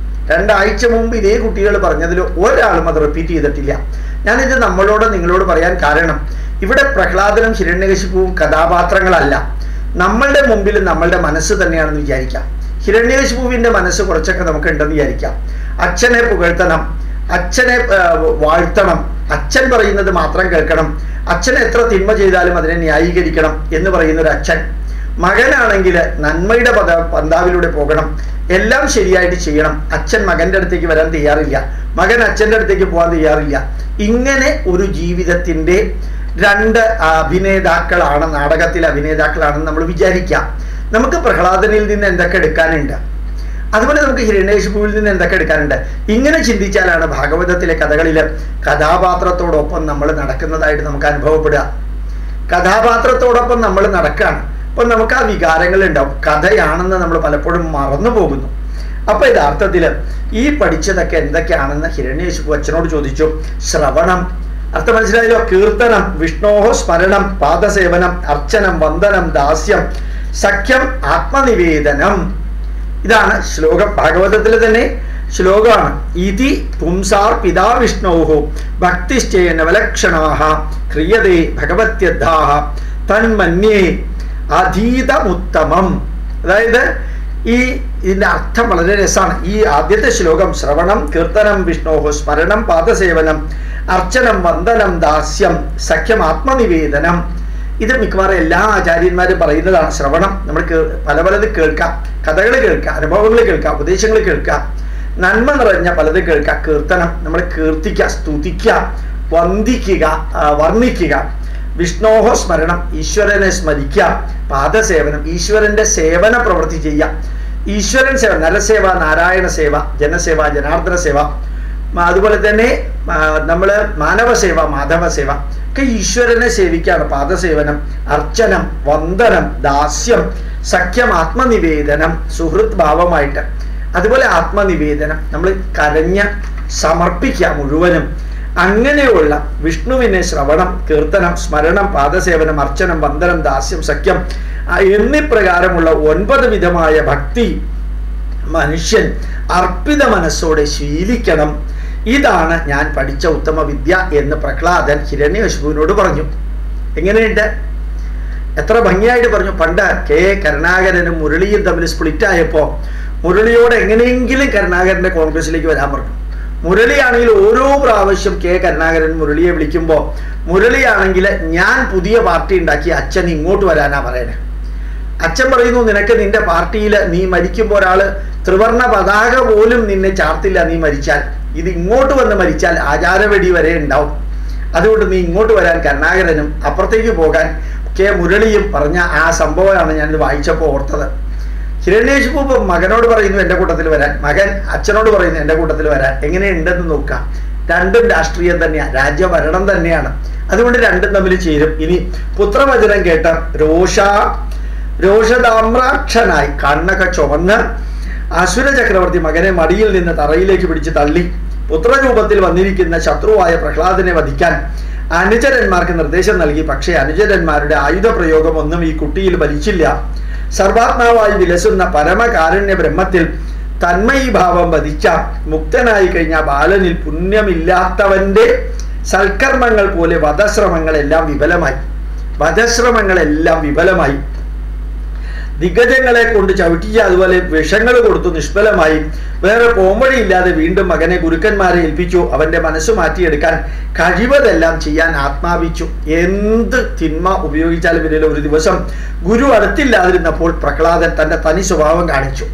2 ആഴ്ച മുമ്പ് ഇതേ കുട്ടികൾ പറഞ്ഞതിൽ ഒരാളും അത് റിപ്പീറ്റ് ചെയ്തിട്ടില്ല. ഞാനിത് നിങ്ങളോട് പറയാൻ കാരണം, ഇവിടെ പ്രഹ്ലാദനും ഹിരണ്യകശിപുവും കഥാപാത്രങ്ങളല്ല, നമ്മളുടെ മുമ്പിൽ നമ്മളുടെ മനസ്സ് തന്നെയാണെന്ന് വിചാരിക്കാം. ഹിരണ്യകശിപുവിന്റെ മനസ്സ് കുറച്ചൊക്കെ നമുക്ക് ഉണ്ടെന്ന് വിചാരിക്കാം. അച്ഛനെ പുകഴ്ത്തണം, അച്ഛനെ വാഴ്ത്തണം, അച്ഛൻ പറയുന്നത് മാത്രം കേൾക്കണം, അച്ഛൻ എത്ര തിന്മ ചെയ്താലും അതിനെ ന്യായീകരിക്കണം എന്ന് പറയുന്ന ഒരു അച്ഛൻ. മകനാണെങ്കിൽ നന്മയുടെ പന്താവിലൂടെ പോകണം, എല്ലാം ശരിയായിട്ട് ചെയ്യണം. അച്ഛൻ മകന്റെ അടുത്തേക്ക് വരാൻ തയ്യാറില്ല, മകൻ അച്ഛൻ്റെ അടുത്തേക്ക് പോകാൻ തയ്യാറില്ല. ഇങ്ങനെ ഒരു ജീവിതത്തിന്റെ 2 അഭിനേതാക്കളാണ്, നാടകത്തിലെ അഭിനേതാക്കളാണെന്ന് നമ്മൾ വിചാരിക്കാം. നമുക്ക് പ്രഹ്ലാദനിൽ നിന്ന് എന്തൊക്കെ എടുക്കാനുണ്ട്, അതുപോലെ നമുക്ക് ഹിരണ്യകശിപുവിൽ നിന്ന് എന്തൊക്കെ എടുക്കാനുണ്ട്. ഇങ്ങനെ ചിന്തിച്ചാലാണ് ഭാഗവതത്തിലെ കഥകളിൽ കഥാപാത്രത്തോടൊപ്പം നമ്മൾ നടക്കുന്നതായിട്ട് നമുക്ക് അനുഭവപ്പെടുക. കഥാപാത്രത്തോടൊപ്പം നമ്മൾ നടക്കുകയാണ്. അപ്പം നമുക്ക് ആ വികാരങ്ങൾ ഉണ്ടാവും. കഥയാണെന്ന് നമ്മൾ പലപ്പോഴും മറന്നു പോകുന്നു. അപ്പൊ യഥാർത്ഥത്തില് ഈ പഠിച്ചതൊക്കെ എന്തൊക്കെയാണെന്ന് ഹിരണ്യകശിപു അച്ഛനോട് ചോദിച്ചു. ശ്രവണം, അർത്ഥം മനസ്സിലായല്ലോ. കീർത്തനം, വിഷ്ണോഹോ സ്മരണം, പാദസേവനം, അർച്ചനം, വന്ദനം, ദാസ്യം, സഖ്യം, ആത്മനിവേദനം. ഇതാണ് ശ്ലോകം. ഭാഗവതത്തിലെ തന്നെ ശ്ലോകമാണ്. ഇതി പുംസാർ പിതാ വിഷ്ണോഹോ ഭക്തിശ്ചേന വലക്ഷണാഹ ക്രിയതേ ഭഗവത്യദ്ധാഹ തന്മന്യേ അധീതമുത്തമം. അതായത് ഇതിന്റെ അർത്ഥം വളരെ രസമാണ്. ഈ ആദ്യത്തെ ശ്ലോകം ശ്രവണം, കീർത്തനം, വിഷ്ണോഹോ സ്മരണം, പാദസേവനം, അർച്ചനം, വന്ദനം, ദാസ്യം, സഖ്യം, ആത്മനിവേദനം. ഇത് മിക്കവാറും എല്ലാ ആചാര്യന്മാരും പറയുന്നതാണ്. ശ്രവണം, നമ്മൾ പലത് കേൾക്കാം, കഥകൾ കേൾക്കാം, അനുഭവങ്ങൾ കേൾക്കാം, ഉപദേശങ്ങൾ കേൾക്കാം, നന്മ നിറഞ്ഞ പലത് കേൾക്കാം. കീർത്തനം, നമ്മൾ കീർത്തിക്കുക, സ്തുതിക്കുക, വന്ദിക്കുക, വർണ്ണിക്കുക. വിഷ്ണോഹോ സ്മരണം, ഈശ്വരനെ സ്മരിക്കുക. പാദസേവനം, ഈശ്വരന്റെ സേവന പ്രവൃത്തി ചെയ്യുക. ഈശ്വരൻ സേവ, നരസേവ, നാരായണ സേവ, ജനസേവ, ജനാർദ്ദന സേവ, അതുപോലെ തന്നെ നമ്മൾ മാനവസേവ, മാധവ സേവ ഒക്കെ ഈശ്വരനെ സേവിക്കുകയാണ് പാദസേവനം. അർച്ചനം, വന്ദനം, ദാസ്യം, സഖ്യം, ആത്മനിവേദനം, സുഹൃത് ഭാവമായിട്ട്. അതുപോലെ ആത്മനിവേദനം, നമ്മൾ കരഞ്ഞ് സമർപ്പിക്കുക മുഴുവനും. അങ്ങനെയുള്ള വിഷ്ണുവിനെ ശ്രവണം, കീർത്തനം, സ്മരണം, പാദസേവനം, അർച്ചനം, വന്ദനം, ദാസ്യം, സഖ്യം എന്നിപ്രകാരമുള്ള 9 വിധമായ ഭക്തി മനുഷ്യൻ അർപ്പിത മനസ്സോടെ ശീലിക്കണം. ഇതാണ് ഞാൻ പഠിച്ച ഉത്തമ വിദ്യ എന്ന് പ്രഹ്ലാദൻ ഹിരണ്യകശിപുവിനോട് പറഞ്ഞു. എങ്ങനെയുണ്ട്? എത്ര ഭംഗിയായിട്ട് പറഞ്ഞു. പണ്ട് കെ കരുണാകരനും മുരളിയും തമ്മിൽ സ്പ്ലിറ്റ് ആയപ്പോൾ മുരളിയോട് എങ്ങനെയെങ്കിലും കരുണാകരന്റെ കോൺഗ്രസിലേക്ക് വരാൻ പറഞ്ഞു. മുരളിയാണെങ്കിൽ ഓരോ പ്രാവശ്യം കെ കരുണാകരൻ മുരളിയെ വിളിക്കുമ്പോൾ മുരളിയാണെങ്കിൽ ഞാൻ പുതിയ പാർട്ടി ഉണ്ടാക്കി അച്ഛൻ ഇങ്ങോട്ട് വരാനാ പറയണേ. അച്ഛൻ പറയുന്നു, നിനക്ക് നിന്റെ പാർട്ടിയിൽ നീ മരിക്കുമ്പോൾ ഒരാള് ത്രിവർണ പതാക പോലും നിന്നെ ചാർത്തില്ല നീ മരിച്ചാൽ. ഇത് ഇങ്ങോട്ട് വന്ന് മരിച്ചാൽ ആചാരവെടി വരെ ഉണ്ടാവും. അതുകൊണ്ട് നീ ഇങ്ങോട്ട് വരാൻ കരുണാകരനും അപ്പുറത്തേക്ക് പോകാൻ കെ മുരളിയും പറഞ്ഞ ആ സംഭവമാണ് ഞാനിത് വായിച്ചപ്പോൾ ഓർത്തത്. ഹിരണ്യകശിപു മകനോട് പറയുന്നു എൻ്റെ കൂട്ടത്തിൽ വരാൻ, മകൻ അച്ഛനോട് പറയുന്നു എൻ്റെ കൂട്ടത്തിൽ വരാൻ. എങ്ങനെയുണ്ടെന്ന് നോക്കാം. രണ്ടും രാഷ്ട്രീയം തന്നെയാണ്, രാജ്യഭരണം തന്നെയാണ്. അതുകൊണ്ട് രണ്ടും തമ്മിൽ ചേരും. ഇനി പുത്രവചനം കേട്ട രോഷതാമ്രാക്ഷനായി കണ്ണൊക്കെ ചുവന്ന് അസുര ചക്രവർത്തി മകനെ മടിയിൽ നിന്ന് തറയിലേക്ക് പിടിച്ച് തള്ളി. പുത്രരൂപത്തിൽ വന്നിരിക്കുന്ന ശത്രുവായ പ്രഹ്ലാദനെ വധിക്കാൻ അനുചരന്മാർക്ക് നിർദ്ദേശം നൽകി. പക്ഷേ അനുചരന്മാരുടെ ആയുധ പ്രയോഗം ഒന്നും ഈ കുട്ടിയിൽ ഫലിച്ചില്ല. സർവാത്മാവായി വിലസുന്ന പരമകാരുണ്യ ബ്രഹ്മത്തിൽ തന്മയീഭാവം വധിച്ച മുക്തനായി കഴിഞ്ഞ ബാലനിൽ പുണ്യമില്ലാത്തവന്റെ സൽക്കർമ്മങ്ങൾ പോലെ വധശ്രമങ്ങളെല്ലാം വിഫലമായി. ദിഗ്ഗജങ്ങളെ കൊണ്ട് ചവിട്ടിയ അതുപോലെ വിഷങ്ങൾ കൊടുത്തു നിഷ്ഫലമായി. വേറെ പോംവഴിയില്ലാതെ വീണ്ടും മകനെ ഗുരുക്കന്മാരെ ഏൽപ്പിച്ചു. അവന്റെ മനസ്സ് മാറ്റിയെടുക്കാൻ കഴിവതെല്ലാം ചെയ്യാൻ ആത്മാവിച്ചു. എന്ത് തിന്മ ഉപയോഗിച്ചാലും ഇതിൽ ഒരു ദിവസം ഗുരു അടുത്തില്ലാതിരുന്നപ്പോൾ പ്രഹ്ലാദൻ തന്റെ തനി സ്വഭാവം കാണിച്ചു.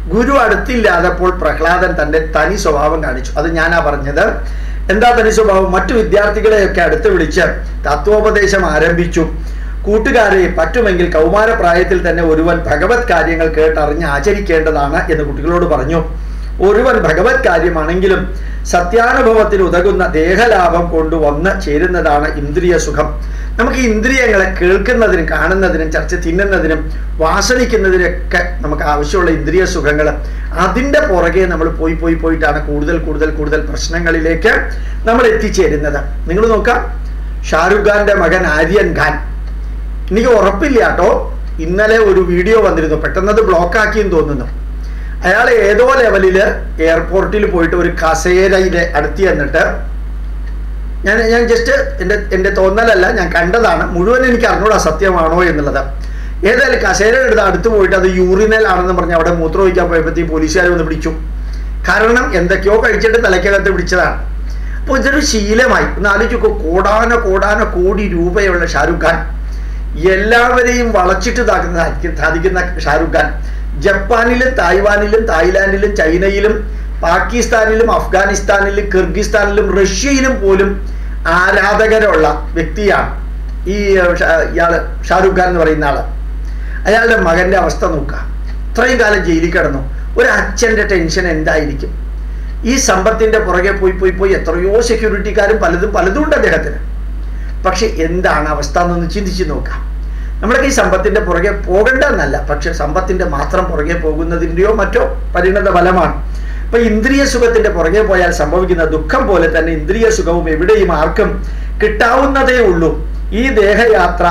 അത് ഞാനാ പറഞ്ഞത്. എന്താ തനി സ്വഭാവം? മറ്റു വിദ്യാർത്ഥികളെയൊക്കെ അടുത്ത് വിളിച്ച് തത്വോപദേശം ആരംഭിച്ചു. കൂട്ടുകാരെ, പറ്റുമെങ്കിൽ കൗമാരപ്രായത്തിൽ തന്നെ ഒരുവൻ ഭഗവത് കാര്യങ്ങൾ കേട്ടറിഞ്ഞ് ആചരിക്കേണ്ടതാണ് എന്ന് കുട്ടികളോട് പറഞ്ഞു. ഒരുവൻ ഭഗവത് കാര്യമാണെങ്കിലും സത്യാനുഭവത്തിൽ ഉതകുന്ന ദേഹലാഭം കൊണ്ടുവന്ന് ചേരുന്നതാണ് ഇന്ദ്രിയ സുഖം. നമുക്ക് ഇന്ദ്രിയങ്ങളെ കേൾക്കുന്നതിനും കാണുന്നതിനും തിന്നുന്നതിനും വാസനിക്കുന്നതിനൊക്കെ നമുക്ക് ആവശ്യമുള്ള ഇന്ദ്രിയ സുഖങ്ങൾ, അതിൻ്റെ പുറകെ നമ്മൾ പോയിട്ടാണ് കൂടുതൽ പ്രശ്നങ്ങളിലേക്ക് നമ്മൾ എത്തിച്ചേരുന്നത്. നിങ്ങൾ നോക്കാം, ഷാരൂഖ് ഖാന്റെ മകൻ ആര്യൻ ഖാൻ, എനിക്ക് ഉറപ്പില്ല കേട്ടോ, ഇന്നലെ ഒരു വീഡിയോ വന്നിരുന്നു, പെട്ടെന്നത് ബ്ലോക്കാക്കിയെന്ന് തോന്നുന്നു. അയാൾ ഏതോ ലെവലില് എയർപോർട്ടിൽ പോയിട്ട് ഒരു കസേരയിലെ അടുത്ത് ചെന്നിട്ട്, ഞാൻ ജസ്റ്റ് എൻ്റെ തോന്നലല്ല, ഞാൻ കണ്ടതാണ്, മുഴുവൻ എനിക്ക് അറിഞ്ഞൂടാ സത്യമാണോ എന്നുള്ളത്. ഏതായാലും കസേര എടുത്ത് അടുത്ത് പോയിട്ട് അത് യൂറിനൽ ആണെന്ന് പറഞ്ഞ് അവിടെ മൂത്രം ഒഴിക്കാൻ പോയപ്പോഴത്തേക്കും പോലീസുകാർ വന്ന് പിടിച്ചു. കാരണം എന്തൊക്കെയോ കഴിച്ചിട്ട് തലയ്ക്കകത്ത് പിടിച്ചതാണ്. അപ്പോൾ ഇതൊരു ശീലമായി. ഒന്ന് ആലോചിക്കോ, കോടി രൂപയുള്ള ഷാരൂഖ് ഖാൻ, എല്ലാവരെയും വളച്ചിട്ട് സാധിക്കുന്ന ഷാരൂഖ് ഖാൻ ജപ്പാനിലും തായ്വാനിലും തായ്ലാൻഡിലും ചൈനയിലും പാകിസ്ഥാനിലും അഫ്ഗാനിസ്ഥാനിലും കിർഗിസ്ഥാനിലും റഷ്യയിലും പോലും ആരാധകരുള്ള വ്യക്തിയാണ് ഇയാള് ഷാരൂഖ് ഖാൻ എന്ന് പറയുന്ന ആള്. അയാളുടെ മകന്റെ അവസ്ഥ നോക്കുക. ഇത്രയും കാലം ജയിലിൽ കിടന്നു. ഒരു അച്ഛൻ്റെ ടെൻഷൻ എന്തായിരിക്കും? ഈ സമ്പത്തിന്റെ പുറകെ പോയി എത്രയോ സെക്യൂരിറ്റിക്കാരും പലതും ഉണ്ട് അദ്ദേഹത്തിന്. പക്ഷെ എന്താണ് അവസ്ഥ എന്നൊന്ന് ചിന്തിച്ചു നോക്കാം. നമ്മളൊക്കെ ഈ സമ്പത്തിൻ്റെ പുറകെ പോകണ്ടെന്നല്ല, പക്ഷെ സമ്പത്തിൻ്റെ മാത്രം പുറകെ പോകുന്നതിൻ്റെയോ മറ്റോ പരിണത ഫലമാണ്. ഇപ്പൊ ഇന്ദ്രിയ സുഖത്തിന്റെ പുറകെ പോയാൽ സംഭവിക്കുന്ന ദുഃഖം പോലെ തന്നെ ഇന്ദ്രിയ സുഖവും എവിടെയും ആർക്കും കിട്ടാവുന്നതേ ഉള്ളൂ. ഈ ദേഹയാത്ര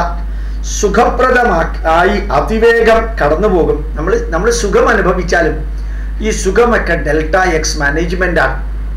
സുഖപ്രദമായി അതിവേഗം കടന്നു പോകും. നമ്മൾ സുഖം അനുഭവിച്ചാലും ഈ സുഖമൊക്കെ ഡെൽറ്റ എക്സ് മാനേജ്മെന്റ് ആണ്.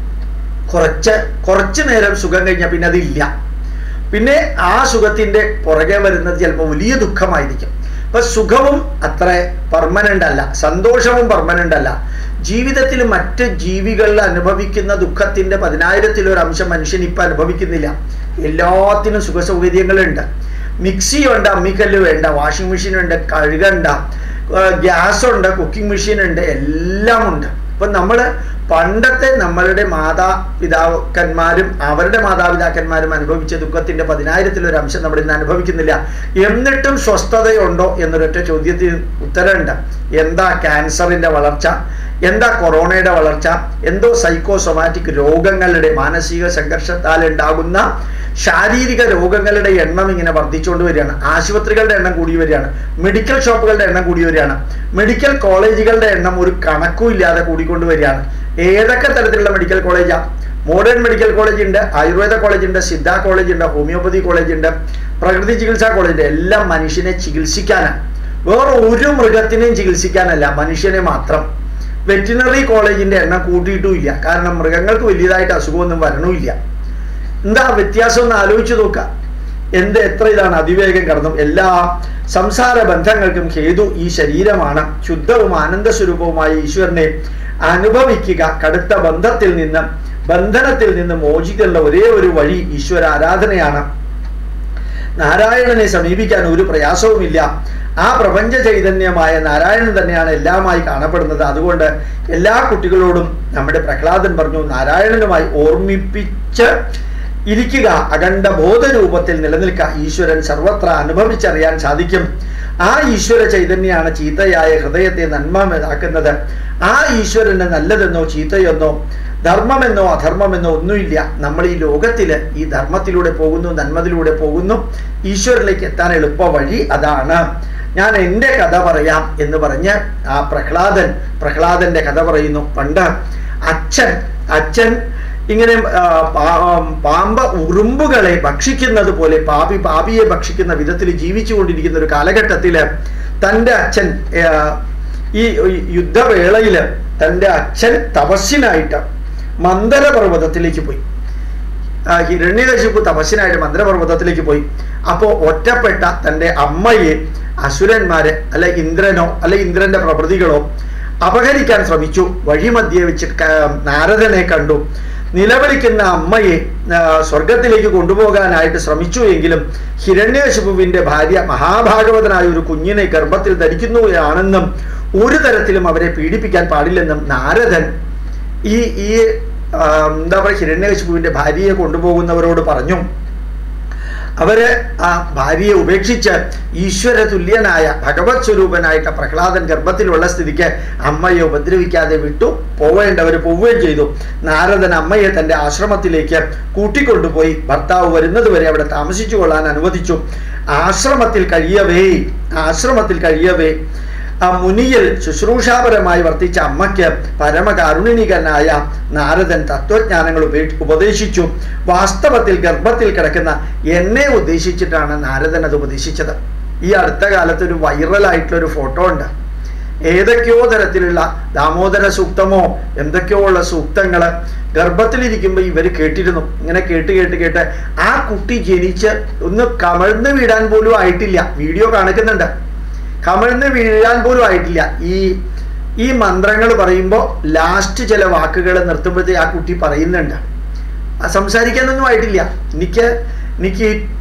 കുറച്ച് നേരം സുഖം കഴിഞ്ഞാൽ പിന്നെ അതില്ല. പിന്നെ ആ സുഖത്തിന്റെ പുറകെ വരുന്നത് ചിലപ്പോൾ വലിയ ദുഃഖമായിരിക്കും. അപ്പൊ സുഖവും അത്ര പെർമനന്റ് അല്ല, സന്തോഷവും പെർമനന്റ് അല്ല. ജീവിതത്തിൽ മറ്റ് ജീവികളിൽ അനുഭവിക്കുന്ന ദുഃഖത്തിന്റെ 10,000-ൽ 1 അംശം മനുഷ്യൻ ഇപ്പൊ അനുഭവിക്കുന്നില്ല. എല്ലാത്തിനും സുഖ സൗകര്യങ്ങളുണ്ട്. മിക്സി ഉണ്ട്, അമ്മിക്കല്ല് വേണ്ട, വാഷിംഗ് മെഷീൻ ഉണ്ട്, കഴുകണ്ട, ഗ്യാസ് ഉണ്ട്, കുക്കിംഗ് മെഷീൻ ഉണ്ട്, എല്ലാം ഉണ്ട്. അപ്പൊ പണ്ടത്തെ നമ്മളുടെ മാതാപിതാക്കന്മാരും അവരുടെ മാതാപിതാക്കന്മാരും അനുഭവിച്ച ദുഃഖത്തിന്റെ 10,000-ൽ 1 അംശം നമ്മൾ ഇന്ന് അനുഭവിക്കുന്നില്ല. എന്നിട്ടും സ്വസ്ഥതയുണ്ടോ എന്നൊരൊറ്റ ചോദ്യത്തിന് ഉത്തരമുണ്ട്. എന്താ ക്യാൻസറിന്റെ വളർച്ച, എന്താ കൊറോണയുടെ വളർച്ച, എന്തോ സൈക്കോസൊമാറ്റിക് രോഗങ്ങളുടെ മാനസിക സംഘർഷത്താൽ ഉണ്ടാകുന്ന ശാരീരിക രോഗങ്ങളുടെ എണ്ണം ഇങ്ങനെ വർദ്ധിച്ചുകൊണ്ട് വരികയാണ്. ആശുപത്രികളുടെ എണ്ണം കൂടി വരികയാണ്. മെഡിക്കൽ ഷോപ്പുകളുടെ എണ്ണം കൂടി വരികയാണ്. മെഡിക്കൽ കോളേജുകളുടെ എണ്ണം ഒരു കണക്കും ഇല്ലാതെ കൂടിക്കൊണ്ട് വരികയാണ്. ഏതൊക്കെ തരത്തിലുള്ള മെഡിക്കൽ കോളേജാ? മോഡേൺ മെഡിക്കൽ കോളേജ് ഉണ്ട്, ആയുർവേദ കോളേജ് ഉണ്ട്, സിദ്ധ കോളേജ് ഉണ്ട്, ഹോമിയോപ്പതി കോളേജ് ഉണ്ട്, പ്രകൃതി ചികിത്സാ കോളേജ് ഉണ്ട്. എല്ലാം മനുഷ്യനെ ചികിത്സിക്കാനാണ്, വേറെ ഒരു മൃഗത്തിനെയും ചികിത്സിക്കാനല്ല, മനുഷ്യനെ മാത്രം. വെറ്റിനറി കോളേജിന്റെ എണ്ണം കൂട്ടിയിട്ടുമില്ല. കാരണം മൃഗങ്ങൾക്ക് വലിയതായിട്ട് അസുഖമൊന്നും വരണമില്ല. എന്താ വ്യത്യാസം എന്ന് ആലോചിച്ച് നോക്കാം. എത്ര ഇതാണ് അതിവേഗം കടന്നു. എല്ലാ സംസാര ബന്ധങ്ങൾക്കും ഹേതു ഈ ശരീരമാണ്. ശുദ്ധവും ആനന്ദസ്വരൂപവുമായ ഈശ്വരനെ അനുഭവിക്കുക. കടുത്ത ബന്ധനത്തിൽ നിന്ന് മോചിക്കാനുള്ള ഒരേ ഒരു വഴി ഈശ്വര ആരാധനയാണ്. നാരായണനെ സമീപിക്കാൻ ഒരു പ്രയാസവുമില്ല. ആ പ്രപഞ്ച ചൈതന്യമായ നാരായണൻ തന്നെയാണ് എല്ലാമായി കാണപ്പെടുന്നത്. അതുകൊണ്ട് എല്ലാ കുട്ടികളോടും നമ്മുടെ പ്രഹ്ലാദൻ പറഞ്ഞു, നാരായണനുമായി ഓർമ്മിപ്പിച്ച് ഇരിക്കുക, അഖണ്ഡ ബോധരൂപത്തിൽ നിലനിൽക്കുക. ഈശ്വരൻ സർവത്ര അനുഭവിച്ചറിയാൻ സാധിക്കും. ആ ഈശ്വര ചൈതന്യമാണ് ചീത്തയായ ഹൃദയത്തെ നന്മയാക്കുന്നത്. ആ ഈശ്വരന് നല്ലതെന്നോ ചീത്തയെന്നോ ധർമ്മമെന്നോ അധർമ്മമെന്നോ ഒന്നുമില്ല. നമ്മൾ ഈ ലോകത്തില് ഈ ധർമ്മത്തിലൂടെ പോകുന്നു, നന്മതിലൂടെ പോകുന്നു. ഈശ്വരനിലേക്ക് എത്താൻ എളുപ്പ വഴി അതാണ്. ഞാൻ എൻ്റെ കഥ പറയാം എന്ന് പറഞ്ഞ് ആ പ്രഹ്ലാദന്റെ കഥ പറയുന്നു. പണ്ട് അച്ഛൻ ഇങ്ങനെ പാമ്പ് ഉറുമ്പുകളെ ഭക്ഷിക്കുന്നത് പോലെ പാപിയെ ഭക്ഷിക്കുന്ന വിധത്തിൽ ജീവിച്ചുകൊണ്ടിരിക്കുന്ന ഒരു കാലഘട്ടത്തില് തൻ്റെ അച്ഛൻ ഈ യുദ്ധവേളയില് തൻ്റെ അച്ഛൻ തപസ്സിനായിട്ട് മന്ദരപർവ്വതത്തിലേക്ക് പോയി. ഹിരണ്യകശിപു തപസ്സിനായിട്ട് മന്ദരപർവ്വതത്തിലേക്ക് പോയി. അപ്പോൾ ഒറ്റപ്പെട്ട തൻ്റെ അമ്മയെ അസുരന്മാരെ അല്ലെ ഇന്ദ്രനോ അല്ലെ ഇന്ദ്രന്റെ പ്രവൃത്തികളോ അപഹരിക്കാൻ ശ്രമിച്ചു. വഴിമധ്യേ വെച്ച് നാരദനെ കണ്ടു. നിലവിളിക്കുന്ന അമ്മയെ സ്വർഗത്തിലേക്ക് കൊണ്ടുപോകാനായിട്ട് ശ്രമിച്ചു. എങ്കിലും ഹിരണ്യകശിപുവിന്റെ ഭാര്യ മഹാഭാഗവതനായ ഒരു കുഞ്ഞിനെ ഗർഭത്തിൽ ധരിക്കുന്നതാണെന്നും ഒരു തരത്തിലും അവരെ പീഡിപ്പിക്കാൻ പാടില്ലെന്നും നാരദൻ ഈ എന്താ പറയുക ഹിരണ്യകശിപുവിന്റെ ഭാര്യയെ കൊണ്ടുപോകുന്നവരോട് പറഞ്ഞു. അവര് ആ ഭാര്യയെ ഉപേക്ഷിച്ച് ഈശ്വര തുല്യനായ ഭഗവത് സ്വരൂപനായിട്ട് പ്രഹ്ലാദൻ ഗർഭത്തിലുള്ള സ്ഥിതിക്ക് അമ്മയെ ഉപദ്രവിക്കാതെ വിട്ടു. പോവേണ്ടവർ പോവുകയും ചെയ്തു. നാരദൻ അമ്മയെ തൻ്റെ ആശ്രമത്തിലേക്ക് കൂട്ടിക്കൊണ്ടുപോയി ഭർത്താവ് വരുന്നത് വരെ അവിടെ താമസിച്ചു കൊള്ളാൻ അനുവദിച്ചു. ആശ്രമത്തിൽ കഴിയവേ ആ മുനിയിൽ ശുശ്രൂഷാപരമായി വർത്തിച്ച അമ്മയ്ക്ക് പരമകാരുണികനായ നാരദൻ തത്വജ്ഞാനങ്ങൾ ഉപദേശിച്ചു. വാസ്തവത്തിൽ ഗർഭത്തിൽ കിടക്കുന്ന എന്നെ ഉദ്ദേശിച്ചിട്ടാണ് നാരദൻ അത് ഉപദേശിച്ചത്. ഈ അടുത്ത കാലത്ത് ഒരു വൈറലായിട്ടുള്ളൊരു ഫോട്ടോ ഉണ്ട്. ഏതൊക്കെയോ തരത്തിലുള്ള ദാമോദര സൂക്തമോ എന്തൊക്കെയോ ഉള്ള സൂക്തങ്ങള് ഗർഭത്തിലിരിക്കുമ്പോൾ ഇവർ കേട്ടിരുന്നു. ഇങ്ങനെ കേട്ട് ആ കുട്ടി ജനിച്ച് ഒന്ന് കമഴ്ന്ന് വീഴാൻ പോലും ആയിട്ടില്ല. വീഡിയോ കാണിക്കുന്നുണ്ട്. കമഴ്ന്ന് വീഴാൻ പോലും ആയിട്ടില്ല. ഈ മന്ത്രങ്ങൾ പറയുമ്പോൾ ലാസ്റ്റ് ചില വാക്കുകൾ നിർത്തുമ്പോഴത്തേ ആ കുട്ടി പറയുന്നുണ്ട്. സംസാരിക്കാനൊന്നും ആയിട്ടില്ല. എനിക്ക്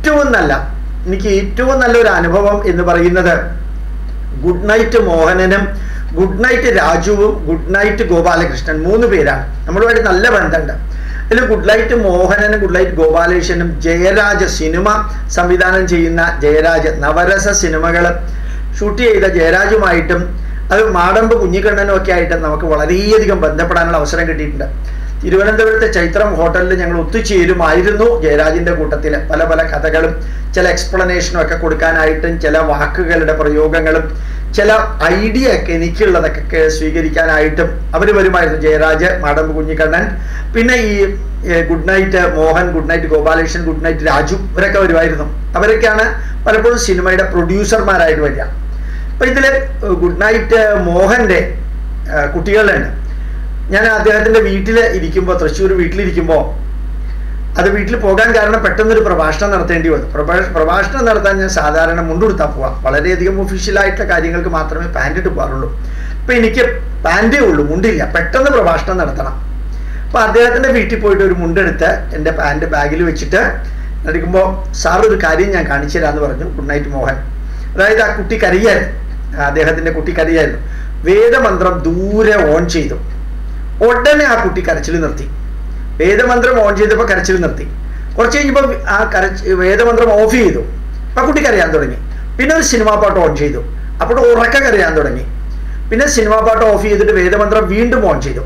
ഏറ്റവും നല്ലൊരു അനുഭവം എന്ന് പറയുന്നത് ഗുഡ് നൈറ്റ് മോഹനനും ഗുഡ് നൈറ്റ് രാജുവും ഗുഡ് നൈറ്റ് ഗോപാലകൃഷ്ണൻ 3 പേരാണ്. നമ്മളുമായിട്ട് നല്ല ബന്ധമുണ്ട്. അതിൽ ഗുഡ് നൈറ്റ് മോഹനനും ഗുഡ് നൈറ്റ് ഗോപാലകൃഷ്ണനും ജയരാജ് സിനിമ സംവിധാനം ചെയ്യുന്ന ജയരാജ് നവരസ സിനിമകൾ ഷൂട്ട് ചെയ്ത ജയരാജുമായിട്ടും അത് മാടമ്പ് കുഞ്ഞിക്കണ്ണനും ഒക്കെ ആയിട്ട് നമുക്ക് വളരെയധികം ബന്ധപ്പെടാനുള്ള അവസരം കിട്ടിയിട്ടുണ്ട്. തിരുവനന്തപുരത്തെ ചൈത്രം ഹോട്ടലിൽ ഞങ്ങൾ ഒത്തുചേരുമായിരുന്നു. ജയരാജിന്റെ കൂട്ടത്തിൽ പല കഥകളും ചില എക്സ്പ്ലനേഷനും ഒക്കെ കൊടുക്കാനായിട്ടും ചില വാക്കുകളുടെ പ്രയോഗങ്ങളും ചില ഐഡിയ ഒക്കെ എനിക്കുള്ളതൊക്കെ സ്വീകരിക്കാനായിട്ടും അവർ വരുമായിരുന്നു. ജയരാജ്, മാടമ്പ് കുഞ്ഞിക്കണ്ണൻ, പിന്നെ ഈ Good Knight Mohan, Good Knight Gopalakrishnan, Good Knight Raju, ഇവരൊക്കെ വരുമായിരുന്നു. അവരൊക്കെയാണ് പലപ്പോഴും സിനിമയുടെ പ്രൊഡ്യൂസർമാരായിട്ട് വരിക. അപ്പം ഇതിൽ ഗുഡ് നൈറ്റ് മോഹൻ്റെ കുട്ടികളുണ്ട്. ഞാൻ അദ്ദേഹത്തിൻ്റെ വീട്ടിൽ ഇരിക്കുമ്പോൾ, തൃശ്ശൂർ വീട്ടിലിരിക്കുമ്പോൾ, അത് വീട്ടിൽ പോകാൻ കാരണം പെട്ടെന്നൊരു പ്രഭാഷണം നടത്തേണ്ടി വന്നു. പ്രഭാഷണം നടത്താൻ ഞാൻ സാധാരണ മുണ്ടുടുത്താൽ പോവാം. വളരെയധികം ഒഫീഷ്യലായിട്ടുള്ള കാര്യങ്ങൾക്ക് മാത്രമേ പാൻറ് ഇട്ട് പോകാറുള്ളൂ. അപ്പം എനിക്ക് പാൻറ്റേ ഉള്ളൂ, മുണ്ടില്ല. പെട്ടെന്ന് പ്രഭാഷണം നടത്തണം. അപ്പം അദ്ദേഹത്തിൻ്റെ വീട്ടിൽ പോയിട്ട് ഒരു മുണ്ടെടുത്ത് എൻ്റെ പാൻറ് ബാഗിൽ വെച്ചിട്ട് എടുക്കുമ്പോൾ, സാർ ഒരു കാര്യം ഞാൻ കാണിച്ചു തരാമെന്ന് പറഞ്ഞു ഗുഡ് നൈറ്റ് മോഹൻ. അതായത് ആ കുട്ടി കരയായിരുന്നു, അദ്ദേഹത്തിൻ്റെ കുട്ടി കരയായിരുന്നു. വേദമന്ത്രം ദൂരെ ഓൺ ചെയ്തു. ഉടനെ ആ കുട്ടി കരച്ചിൽ നിർത്തി. വേദമന്ത്രം ഓൺ ചെയ്തപ്പോൾ കരച്ചിൽ നിർത്തി. കുറച്ച് കഴിഞ്ഞപ്പോൾ ആ വേദമന്ത്രം ഓഫ് ചെയ്തു. ആ കുട്ടി കരയാൻ തുടങ്ങി. പിന്നെ ഒരു സിനിമാ പാട്ട് ഓൺ ചെയ്തു. അപ്പോൾ ഉറക്ക കരയാൻ തുടങ്ങി. പിന്നെ സിനിമാ പാട്ട് ഓഫ് ചെയ്തിട്ട് വേദമന്ത്രം വീണ്ടും ഓൺ ചെയ്തു.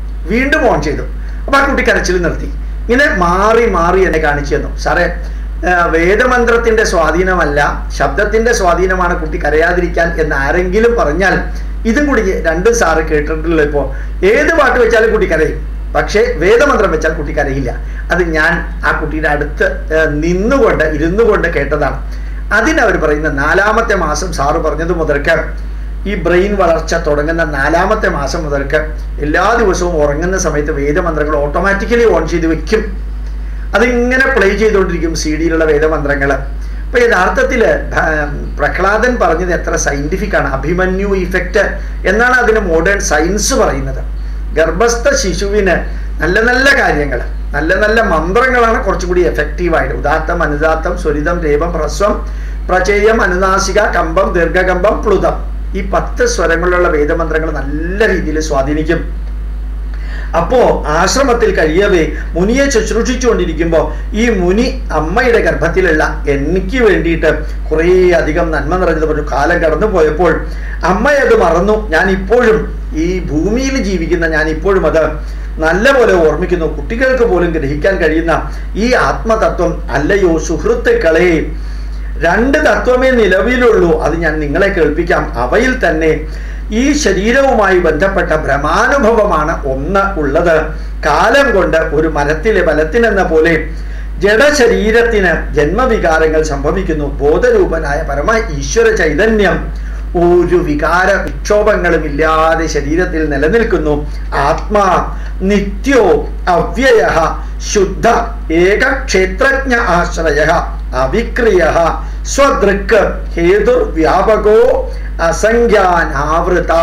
അപ്പോൾ ആ കുട്ടി കരച്ചിൽ നിർത്തി. ഇങ്ങനെ മാറി മാറി എന്നെ കാണിച്ചു തന്നു. സാറേ, വേദമന്ത്രത്തിൻ്റെ സ്വാധീനമല്ല, ശബ്ദത്തിൻ്റെ സ്വാധീനമാണ് കുട്ടി കരയാതിരിക്കാൻ എന്ന് ആരെങ്കിലും പറഞ്ഞാൽ ഇതും കൂടി രണ്ടും സാറ് കേട്ടിട്ടുള്ളൂ. ഇപ്പോൾ ഏത് പാട്ട് വെച്ചാലും കുട്ടി കരയും, പക്ഷേ വേദമന്ത്രം വെച്ചാൽ കുട്ടി കരയില്ല. അത് ഞാൻ ആ കുട്ടിയുടെ അടുത്ത് ഇരുന്നു കൊണ്ട് കേട്ടതാണ്. അതിനവർ പറയുന്ന 4ാമത്തെ മാസം, സാറ് പറഞ്ഞത് മുതൽക്ക് ഈ ബ്രെയിൻ വളർച്ച തുടങ്ങുന്ന 4ാമത്തെ മാസം മുതൽക്ക് എല്ലാ ദിവസവും ഉറങ്ങുന്ന സമയത്ത് വേദമന്ത്രങ്ങൾ ഓട്ടോമാറ്റിക്കലി ഓൺ ചെയ്ത് വെക്കും. അതിങ്ങനെ പ്ലേ ചെയ്തുകൊണ്ടിരിക്കും CD-യിലുള്ള വേദമന്ത്രങ്ങൾ. അപ്പൊ യഥാർത്ഥത്തിൽ പ്രഹ്ലാദൻ പറഞ്ഞത് എത്ര സയന്റിഫിക് ആണ്. അഭിമന്യു ഇഫക്റ്റ് എന്നാണ് അതിന് മോഡേൺ സയൻസ് പറയുന്നത്. ഗർഭസ്ഥ ശിശുവിന് നല്ല നല്ല കാര്യങ്ങൾ, നല്ല നല്ല മന്ത്രങ്ങളാണ് കുറച്ചും കൂടി എഫക്റ്റീവായിട്ട്. ഉദാത്തം, അനുദാത്തം, സ്വരിതം, രേപം, ഹ്രസ്വം, പ്രചേയം, അനുനാസിക, കമ്പം, ദീർഘകമ്പം, പ്ലുതം, ഈ 10 സ്വരങ്ങളുള്ള വേദമന്ത്രങ്ങൾ നല്ല രീതിയിൽ സ്വാധീനിക്കും. അപ്പോ ആശ്രമത്തിൽ കഴിയവേ മുനിയെ ശുശ്രൂഷിച്ചുകൊണ്ടിരിക്കുമ്പോൾ ഈ മുനി അമ്മയുടെ ഗർഭത്തിലുള്ള എനിക്ക് വേണ്ടിയിട്ട് കുറേ അധികം നന്മ നിറഞ്ഞത് പറഞ്ഞു. കാലം കടന്നു പോയപ്പോൾ അമ്മയത് മറന്നു. ഞാൻ ഇപ്പോഴും ഈ ഭൂമിയിൽ ജീവിക്കുന്ന ഞാൻ ഇപ്പോഴും അത് നല്ലപോലെ ഓർമ്മിക്കുന്നു. കുട്ടികൾക്ക് പോലും ഗ്രഹിക്കാൻ കഴിയുന്ന ഈ ആത്മതത്വം അല്ലയോ സുഹൃത്തുക്കളെ, 2 തത്വമേ നിലവിലുള്ളൂ. അത് ഞാൻ നിങ്ങളെ കേൾപ്പിക്കാം. അവയിൽ തന്നെ ഈ ശരീരവുമായി ബന്ധപ്പെട്ട ഭ്രമാനുഭവമാണ് ഒന്ന് ഉള്ളത്. കാലം കൊണ്ട് ഒരു മരത്തിലെ ബലത്തിനെന്ന പോലെ ജഡശരീരത്തിന് ജന്മവികാരങ്ങൾ സംഭവിക്കുന്നു. ബോധരൂപനായ പരമ ഈശ്വര ചൈതന്യം ഒരു വികാര വിക്ഷോഭങ്ങളും ഇല്ലാതെ ശരീരത്തിൽ നിലനിൽക്കുന്നു. ആത്മാ നിത്യോ അവ്യയ ശുദ്ധ ഏകക്ഷേത്രജ്ഞ ആശ്രയ അവിക്രിയ സ്വദൃക് ഹേതുർവ്യാപകോ അസംഖ്യാനാവൃത.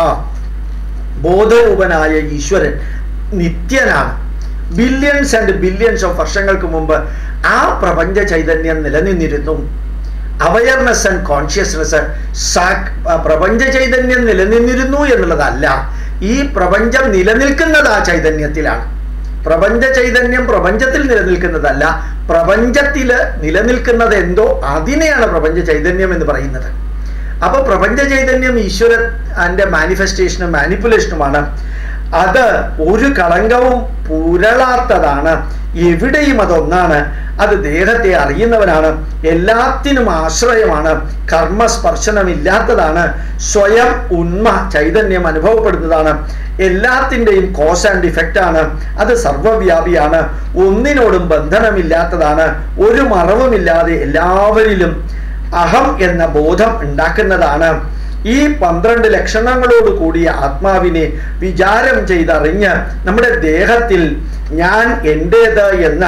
ബോധരൂപനായ ഈശ്വരൻ നിത്യനാണ്. ബില്യൺസ് ആൻഡ് ബില്യൺസ് ഓഫ് വർഷങ്ങൾക്ക് മുമ്പ് ആ പ്രപഞ്ച ചൈതന്യം നിലനിന്നിരുന്നു. അവയർനെസ് ആൻഡ് കോൺഷ്യസ്നെസ്, പ്രപഞ്ച ചൈതന്യം നിലനിന്നിരുന്നു എന്നുള്ളതല്ല, ഈ പ്രപഞ്ചം നിലനിൽക്കുന്നത് ആ ചൈതന്യത്തിലാണ്. പ്രപഞ്ച ചൈതന്യം പ്രപഞ്ചത്തിൽ നിലനിൽക്കുന്നതല്ല, പ്രപഞ്ചത്തിൽ നിലനിൽക്കുന്നത് എന്തോ അതിനെയാണ് പ്രപഞ്ച ചൈതന്യം എന്ന് പറയുന്നത്. അപ്പോൾ പ്രപഞ്ച ചൈതന്യം ഈശ്വരന്റെ മാനിഫെസ്റ്റേഷനും മാനിപ്പുലേഷനുമാണ്. അത് ഒരു കളങ്കവും പുരളാത്തതാണ്. എവിടെയും അതൊന്നാണ്. അത് ദേഹത്തെ അറിയുന്നവനാണ്. എല്ലാത്തിനും ആശ്രയമാണ്. കർമ്മസ്പർശനമില്ലാത്തതാണ്. സ്വയം ഉന്മ ചൈതന്യം അനുഭവപ്പെടുന്നതാണ്. എല്ലാത്തിൻ്റെയും കോസ് ആൻഡ് ഇഫക്റ്റ് ആണ്. അത് സർവവ്യാപിയാണ്. ഒന്നിനോടും ബന്ധനമില്ലാത്തതാണ്. ഒരു മറവുമില്ലാതെ എല്ലാവരിലും അഹം എന്ന ബോധം ഉണ്ടാക്കുന്നതാണ്. ഈ 12 ലക്ഷണങ്ങളോട് കൂടിയ ആത്മാവിനെ വിചാരം ചെയ്തറിഞ്ഞ് നമ്മുടെ ദേഹത്തിൽ ഞാൻ എൻ്റേത് എന്ന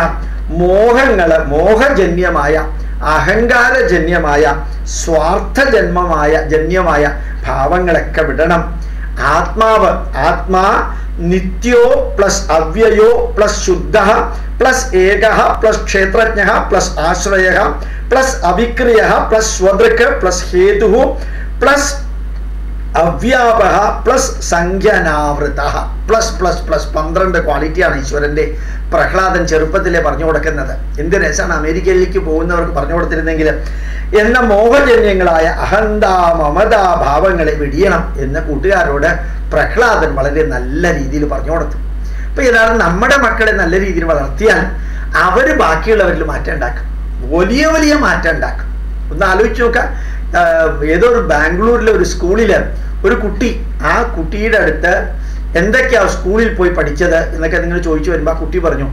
മോഹജന്യമായ അഹങ്കാരജന്യമായ ജന്യമായ ഭാവങ്ങളൊക്കെ വിടണം. ആത്മാ നിത്യോ പ്ലസ് അവ്യയോ പ്ലസ് ശുദ്ധ പ്ലസ് ഏക പ്ലസ് ക്ഷേത്രജ്ഞ പ്ലസ് ആശ്രയ പ്ലസ് അവിക്രിയ പ്ലസ് സ്വദൃക് പ്ലസ് ഹേതു പ്ലസ് അവ്യാപ പ്ലസ് സംഖ്യനാവൃത പ്ലസ് പ്ലസ് പ്ലസ് 12 ക്വാളിറ്റിയാണ് ഈശ്വരന്റെ. പ്രഹ്ലാദൻ ചെറുപ്പത്തിലെ പറഞ്ഞു കൊടുക്കുന്നത്. എന്ത് രസമാണ് അമേരിക്കയിലേക്ക് പോകുന്നവർക്ക് പറഞ്ഞു കൊടുത്തിരുന്നെങ്കിൽ. എന്ന മോഹജന്യങ്ങളായ അഹന്ത മമത ഭാവങ്ങളെ വെടിയണം എന്ന് കൂട്ടുകാരോട് പ്രഹ്ലാദൻ വളരെ നല്ല രീതിയിൽ പറഞ്ഞു കൊടുത്തു. അപ്പൊ ഏതാണ് നമ്മുടെ മക്കളെ നല്ല രീതിയിൽ വളർത്തിയാൽ അവര് ബാക്കിയുള്ളവരിൽ മാറ്റം ഉണ്ടാക്കും, വലിയ വലിയ മാറ്റം ഉണ്ടാക്കും. ഒന്ന് ആലോചിച്ച് നോക്കാം. ഏതോ ഒരു ബാംഗ്ലൂരിലെ ഒരു സ്കൂളിൽ ഒരു കുട്ടി, ആ കുട്ടിയുടെ അടുത്ത് എന്തൊക്കെയാ സ്കൂളിൽ പോയി പഠിച്ചത് എന്നൊക്കെ നിങ്ങൾ ചോദിച്ചു വരുമ്പോൾ ആ കുട്ടി പറഞ്ഞു,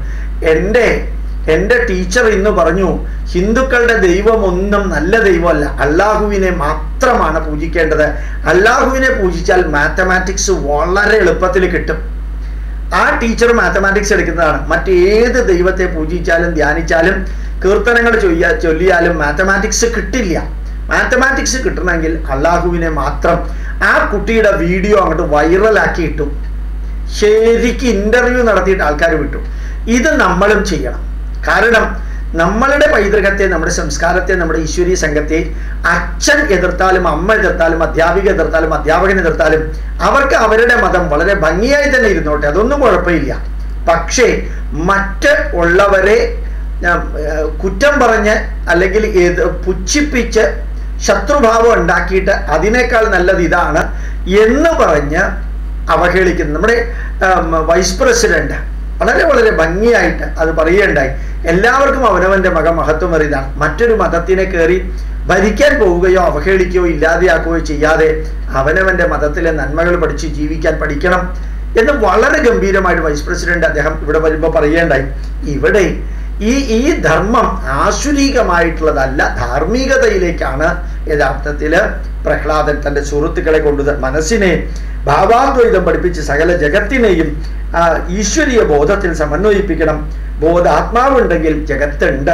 എൻ്റെ ടീച്ചർ ഇന്ന് പറഞ്ഞു ഹിന്ദുക്കളുടെ ദൈവം ഒന്നും നല്ല ദൈവമല്ല, അള്ളാഹുവിനെ മാത്രമാണ് പൂജിക്കേണ്ടത്, അള്ളാഹുവിനെ പൂജിച്ചാൽ മാത്തമാറ്റിക്സ് വളരെ എളുപ്പത്തിൽ കിട്ടും. ആ ടീച്ചർ മാത്തമാറ്റിക്സ് എടുക്കുന്നതാണ്. മറ്റേത് ദൈവത്തെ പൂജിച്ചാലും ധ്യാനിച്ചാലും കീർത്തനങ്ങൾ ചൊല്ലിയാലും മാത്തമാറ്റിക്സ് കിട്ടില്ല. മാത്തമാറ്റിക്സ് കിട്ടണമെങ്കിൽ അള്ളാഹുവിനെ മാത്രം. ആ കുട്ടിയുടെ വീഡിയോ അങ്ങോട്ട് വൈറലാക്കി ഇട്ടു. ശരിക്കും ഇന്റർവ്യൂ നടത്തിയിട്ട് ആൾക്കാർ വിട്ടു. ഇത് നമ്മളും ചെയ്യണം. കാരണം നമ്മളുടെ പൈതൃകത്തെ, നമ്മുടെ സംസ്കാരത്തെ, നമ്മുടെ ഈശ്വരീയ സംഘത്തെ അച്ഛൻ എതിർത്താലും അമ്മ എതിർത്താലും അധ്യാപിക എതിർത്താലും അധ്യാപകൻ എതിർത്താലും അവർക്ക് അവരുടെ മതം വളരെ ഭംഗിയായി തന്നെ ഇരുന്നോട്ടെ, അതൊന്നും കുഴപ്പമില്ല. പക്ഷേ മറ്റ് ഉള്ളവരെ കുറ്റം പറഞ്ഞ് അല്ലെങ്കിൽ പുച്ഛിപ്പിച്ച് ശത്രുഭാവം ഉണ്ടാക്കിയിട്ട് അതിനേക്കാൾ നല്ലത് ഇതാണ് എന്ന് പറഞ്ഞ് അവഹേളിക്കുന്നു. നമ്മുടെ വൈസ് പ്രസിഡന്റ് വളരെ വളരെ ഭംഗിയായിട്ട് അത് പറയുകയുണ്ടായി. എല്ലാവർക്കും അവനവൻ്റെ മഹത്വം അറിയതാണ്. മറ്റൊരു മതത്തിനെ കയറി ഭരിക്കാൻ പോവുകയോ അവഹേളിക്കുകയോ ഇല്ലാതെയാക്കുകയോ ചെയ്യാതെ അവനവൻ്റെ മതത്തിലെ നന്മകൾ പഠിച്ച് ജീവിക്കാൻ പഠിക്കണം എന്ന് വളരെ ഗംഭീരമായിട്ട് വൈസ് പ്രസിഡന്റ് അദ്ദേഹം ഇവിടെ വരുമ്പോൾ പറയുകയുണ്ടായി. ഇവിടെ ഈ ധർമ്മം ആസുരീകമായിട്ടുള്ളതല്ല, ധാർമ്മികതയിലേക്കാണ് യഥാർത്ഥത്തിൽ പ്രഹ്ലാദൻ തൻ്റെ സുഹൃത്തുക്കളെ കൊണ്ട് മനസ്സിനെ ഭാവാദ്വൈതം പഠിപ്പിച്ച് സകല ജഗത്തിനെയും ഈശ്വരീയ ബോധത്തിൽ സമന്വയിപ്പിക്കണം. ബോധാത്മാവുണ്ടെങ്കിൽ ജഗത്തുണ്ട്.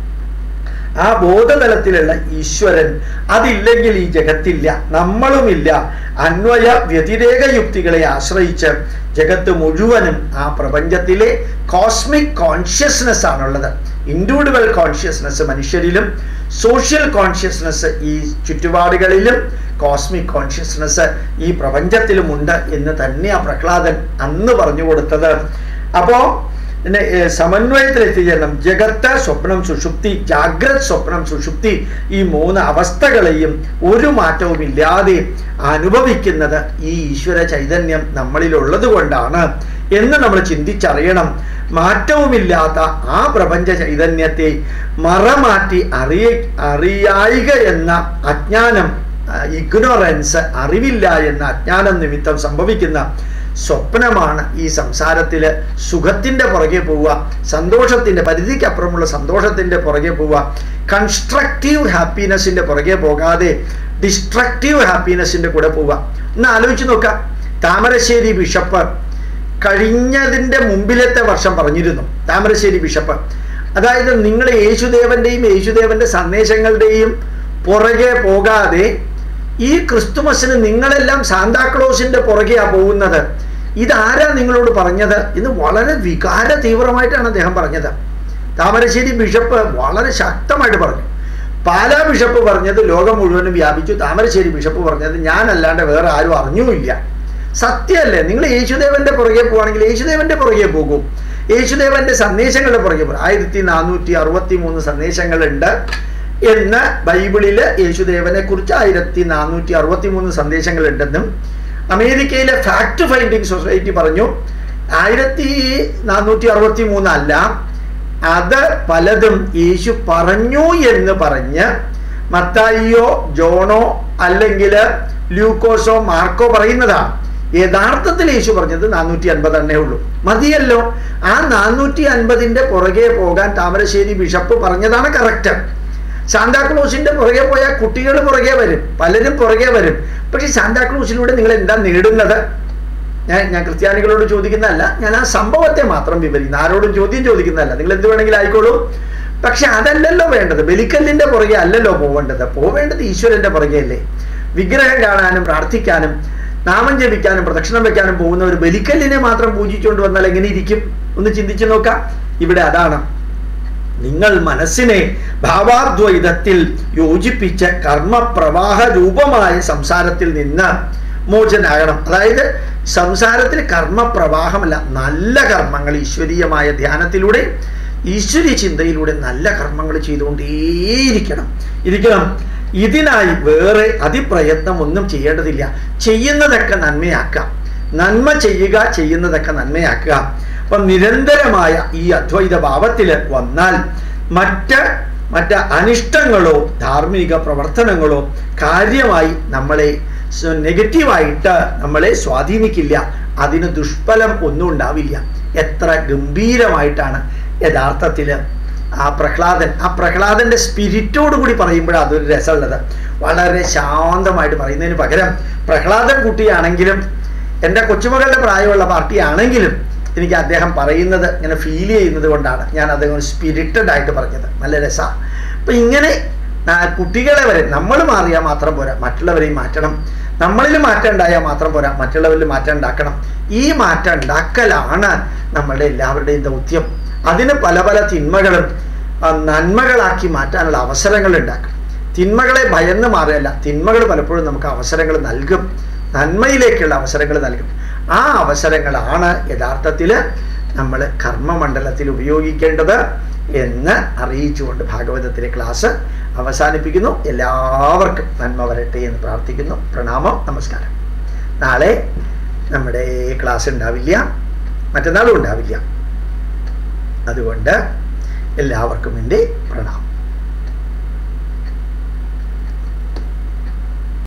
ആ ബോധതലത്തിലുള്ള ഈശ്വരൻ അതില്ലെങ്കിൽ ഈ ജഗത്തില്ല, നമ്മളുമില്ല. അന്വയ വ്യതിരേക യുക്തികളെ ആശ്രയിച്ച് ജഗത്ത് മുഴുവനും ആ പ്രപഞ്ചത്തിലെ കോസ്മിക് കോൺഷ്യസ്നെസ് ആണുള്ളത്. ഇൻഡിവിജ്വൽ കോൺഷ്യസ്നെസ് മനുഷ്യരിലും സോഷ്യൽ കോൺഷ്യസ്നെസ് ഈ ചുറ്റുപാടുകളിലും കോസ്മിക് കോൺഷ്യസ്നെസ് ഈ പ്രപഞ്ചത്തിലുമുണ്ട് എന്ന് തന്നെയാണ് പ്രഹ്ലാദൻ അന്ന് പറഞ്ഞു കൊടുത്തത്. അപ്പോൾ സമന്വയത്തിൽ എത്തിച്ചേരണം. ജഗത്ത്, സ്വപ്നം, സുഷുപ്തി, ജാഗ്രത്, സ്വപ്നം, സുഷുപ്തി ഈ മൂന്ന് അവസ്ഥകളെയും ഒരു മാറ്റവും ഇല്ലാതെ അനുഭവിക്കുന്നത് ഈ ഈശ്വര ചൈതന്യം നമ്മളിലുള്ളത് കൊണ്ടാണ് എന്ന് നമ്മൾ ചിന്തിച്ചറിയണം. മാറ്റവുമില്ലാത്ത ആ പ്രപഞ്ച ചൈതന്യത്തെ മറമാറ്റി അറിയായിക എന്ന അജ്ഞാനം, ഇഗ്നോറൻസ്, അറിവില്ല എന്ന അജ്ഞാനം നിമിത്തം സംഭവിക്കുന്ന സ്വപ്നമാണ് ഈ സംസാരത്തിൽ സുഖത്തിൻ്റെ പുറകെ പോവുക, സന്തോഷത്തിൻ്റെ പരിധിക്കപ്പുറമുള്ള സന്തോഷത്തിൻ്റെ പുറകെ പോവുക, കൺസ്ട്രക്റ്റീവ് ഹാപ്പിനെസ്സിൻ്റെ പുറകെ പോകാതെ ഡിസ്ട്രക്റ്റീവ് ഹാപ്പിനെസ്സിൻ്റെ കൂടെ പോവുക. ഒന്ന് ആലോചിച്ച് നോക്കാം. താമരശ്ശേരി ബിഷപ്പ് കഴിഞ്ഞതിൻ്റെ മുമ്പിലത്തെ വർഷം പറഞ്ഞിരുന്നു. താമരശ്ശേരി ബിഷപ്പ്, അതായത് നിങ്ങൾ യേശുദേവൻ്റെയും യേശുദേവൻ്റെ സന്ദേശങ്ങളുടെയും പുറകെ പോകാതെ ഈ ക്രിസ്തുമസിന് നിങ്ങളെല്ലാം സാന്താക്ലോസിന്റെ പുറകെയാ പോകുന്നത്, ഇതാരാ നിങ്ങളോട് പറഞ്ഞത് എന്ന് വളരെ വികാര തീവ്രമായിട്ടാണ് അദ്ദേഹം പറഞ്ഞത്. താമരശ്ശേരി ബിഷപ്പ് വളരെ ശക്തമായിട്ട് പറഞ്ഞു. പാലാ ബിഷപ്പ് പറഞ്ഞത് ലോകം മുഴുവനും വ്യാപിച്ചു. താമരശ്ശേരി ബിഷപ്പ് പറഞ്ഞത് ഞാനല്ലാണ്ട് വേറെ ആരും അറിഞ്ഞുമില്ല. സത്യമല്ലേ? നിങ്ങൾ യേശുദേവന്റെ പുറകെ പോവുകയാണെങ്കിൽ യേശുദേവന്റെ പുറകെ പോകും, യേശുദേവന്റെ സന്ദേശങ്ങളുടെ പുറകെ പോകും. 1463 സന്ദേശങ്ങളുണ്ട് എന്ന് ബൈബിളില് യേശുദേവനെ കുറിച്ച് 1463 സന്ദേശങ്ങളുണ്ടെന്നും അമേരിക്കയിലെ ഫാക്ട് ഫൈൻഡിങ് സൊസൈറ്റി പറഞ്ഞു 1463 അല്ല, അത് പലതും യേശു പറഞ്ഞു എന്ന് പറഞ്ഞ് മത്തായിയോ ജോണോ അല്ലെങ്കിൽ ലൂക്കോസോ മാർക്കോ പറയുന്നതാണ്. യഥാർത്ഥത്തിൽ യേശു പറഞ്ഞത് 450 എണ്ണേ ഉള്ളൂ. മതിയല്ലോ. ആ 450ന്റെ പുറകെ പോകാൻ താമരശ്ശേരി ബിഷപ്പ് പറഞ്ഞതാണ് കറക്റ്റ്. സാന്താക്ലോസിന്റെ പുറകെ പോയാൽ കുട്ടികൾ പുറകെ വരും, പലരും പുറകെ വരും. പക്ഷെ സാന്താക്ലോസിലൂടെ നിങ്ങൾ എന്താ നേടുന്നത്? ഞാൻ ക്രിസ്ത്യാനികളോട് ചോദിക്കുന്നതല്ല, ഞാൻ ആ സംഭവത്തെ മാത്രം വിവരിക്കുന്നു, ആരോടും ചോദ്യം ചോദിക്കുന്നതല്ല. നിങ്ങൾ എന്ത് വേണമെങ്കിലും ആയിക്കോളൂ. പക്ഷെ അതല്ലല്ലോ വേണ്ടത്. ബലിക്കല്ലിന്റെ പുറകെ അല്ലല്ലോ പോവേണ്ടത് ഈശ്വരന്റെ പുറകെയല്ലേ. വിഗ്രഹം കാണാനും പ്രാർത്ഥിക്കാനും നാമം ജപിക്കാനും പ്രദക്ഷിണം വെക്കാനും പോകുന്ന ഒരു ബലിക്കല്ലിനെ മാത്രം പൂജിച്ചുകൊണ്ട് വന്നാൽ എങ്ങനെ ഇരിക്കും? ഒന്ന് ചിന്തിച്ചു നോക്കാം. ഇവിടെ അതാണ്. നിങ്ങൾ മനസ്സിനെ ഭാവാദ്വൈതത്തിൽ യോജിപ്പിച്ച് കർമ്മപ്രവാഹ രൂപമായ സംസാരത്തിൽ നിന്ന് മോചനാകണം. അതായത് സംസാരത്തിൽ കർമ്മപ്രവാഹമല്ല, നല്ല കർമ്മങ്ങൾ ഈശ്വരീയമായ ധ്യാനത്തിലൂടെ ഈശ്വരീയ ചിന്തയിലൂടെ നല്ല കർമ്മങ്ങൾ ചെയ്തുകൊണ്ടേയിരിക്കണം. ഇതിനായി വേറെ അതിപ്രയത്നം ഒന്നും ചെയ്യേണ്ടതില്ല. ചെയ്യുന്നതൊക്കെ നന്മയാക്കാം. നന്മ ചെയ്യുക, ചെയ്യുന്നതൊക്കെ നന്മയാക്കുക. അപ്പം നിരന്തരമായ ഈ അദ്വൈത ഭാവത്തിൽ വന്നാൽ മറ്റ് മറ്റ് അനിഷ്ടങ്ങളോ ധാർമ്മിക പ്രവർത്തനങ്ങളോ കാര്യമായി നമ്മളെ നെഗറ്റീവായിട്ട് നമ്മളെ സ്വാധീനിക്കില്ല. അതിന് ദുഷ്ഫലം ഒന്നും ഉണ്ടാവില്ല. എത്ര ഗംഭീരമായിട്ടാണ് യഥാർത്ഥത്തിൽ ആ പ്രഹ്ലാദന്റെ സ്പിരിറ്റോട് കൂടി പറയുമ്പോഴാണ് അതൊരു രസമുള്ളത്. വളരെ ശാന്തമായിട്ട് പറയുന്നതിന് പകരം പ്രഹ്ലാദൻ കുട്ടിയാണെങ്കിലും എൻ്റെ കൊച്ചുമകളുടെ പ്രായമുള്ള പാർട്ടിയാണെങ്കിലും എനിക്ക് അദ്ദേഹം പറയുന്നത് ഇങ്ങനെ ഫീൽ ചെയ്യുന്നത് കൊണ്ടാണ് ഞാൻ അദ്ദേഹം സ്പിരിറ്റഡ് ആയിട്ട് പറഞ്ഞത്. നല്ല രസമാണ്. അപ്പം ഇങ്ങനെ കുട്ടികളെ വരെ നമ്മൾ മാറിയാൽ മാത്രം പോരാ, മറ്റുള്ളവരെയും മാറ്റണം. നമ്മളിൽ മാറ്റം ഉണ്ടായാൽ മാത്രം പോരാ, മറ്റുള്ളവരിൽ മാറ്റം ഉണ്ടാക്കണം. ഈ മാറ്റം ഉണ്ടാക്കലാണ് നമ്മളുടെ എല്ലാവരുടെയും ദൗത്യം. അതിന് പല പല തിന്മകളും നന്മകളാക്കി മാറ്റാനുള്ള അവസരങ്ങൾ ഉണ്ടാക്കണം. തിന്മകളെ ഭയന്ന് മാറുകയല്ല, തിന്മകൾ പലപ്പോഴും നമുക്ക് അവസരങ്ങൾ നൽകും, നന്മയിലേക്കുള്ള അവസരങ്ങൾ നൽകും. ആ അവസരങ്ങളാണ് യഥാർത്ഥത്തിൽ നമ്മൾ കർമ്മമണ്ഡലത്തിൽ ഉപയോഗിക്കേണ്ടത് എന്ന് അറിയിച്ചുകൊണ്ട് ഭാഗവതത്തിലെ ക്ലാസ് അവസാനിപ്പിക്കുന്നു. എല്ലാവർക്കും നന്മ വരട്ടെ എന്ന് പ്രാർത്ഥിക്കുന്നു. പ്രണാമം, നമസ്കാരം. നാളെ നമ്മുടെ ക്ലാസ് ഉണ്ടാവില്ല, മറ്റന്നാളും ഉണ്ടാവില്ല. അതുകൊണ്ട് എല്ലാവർക്കും എൻ്റെ പ്രണാമം.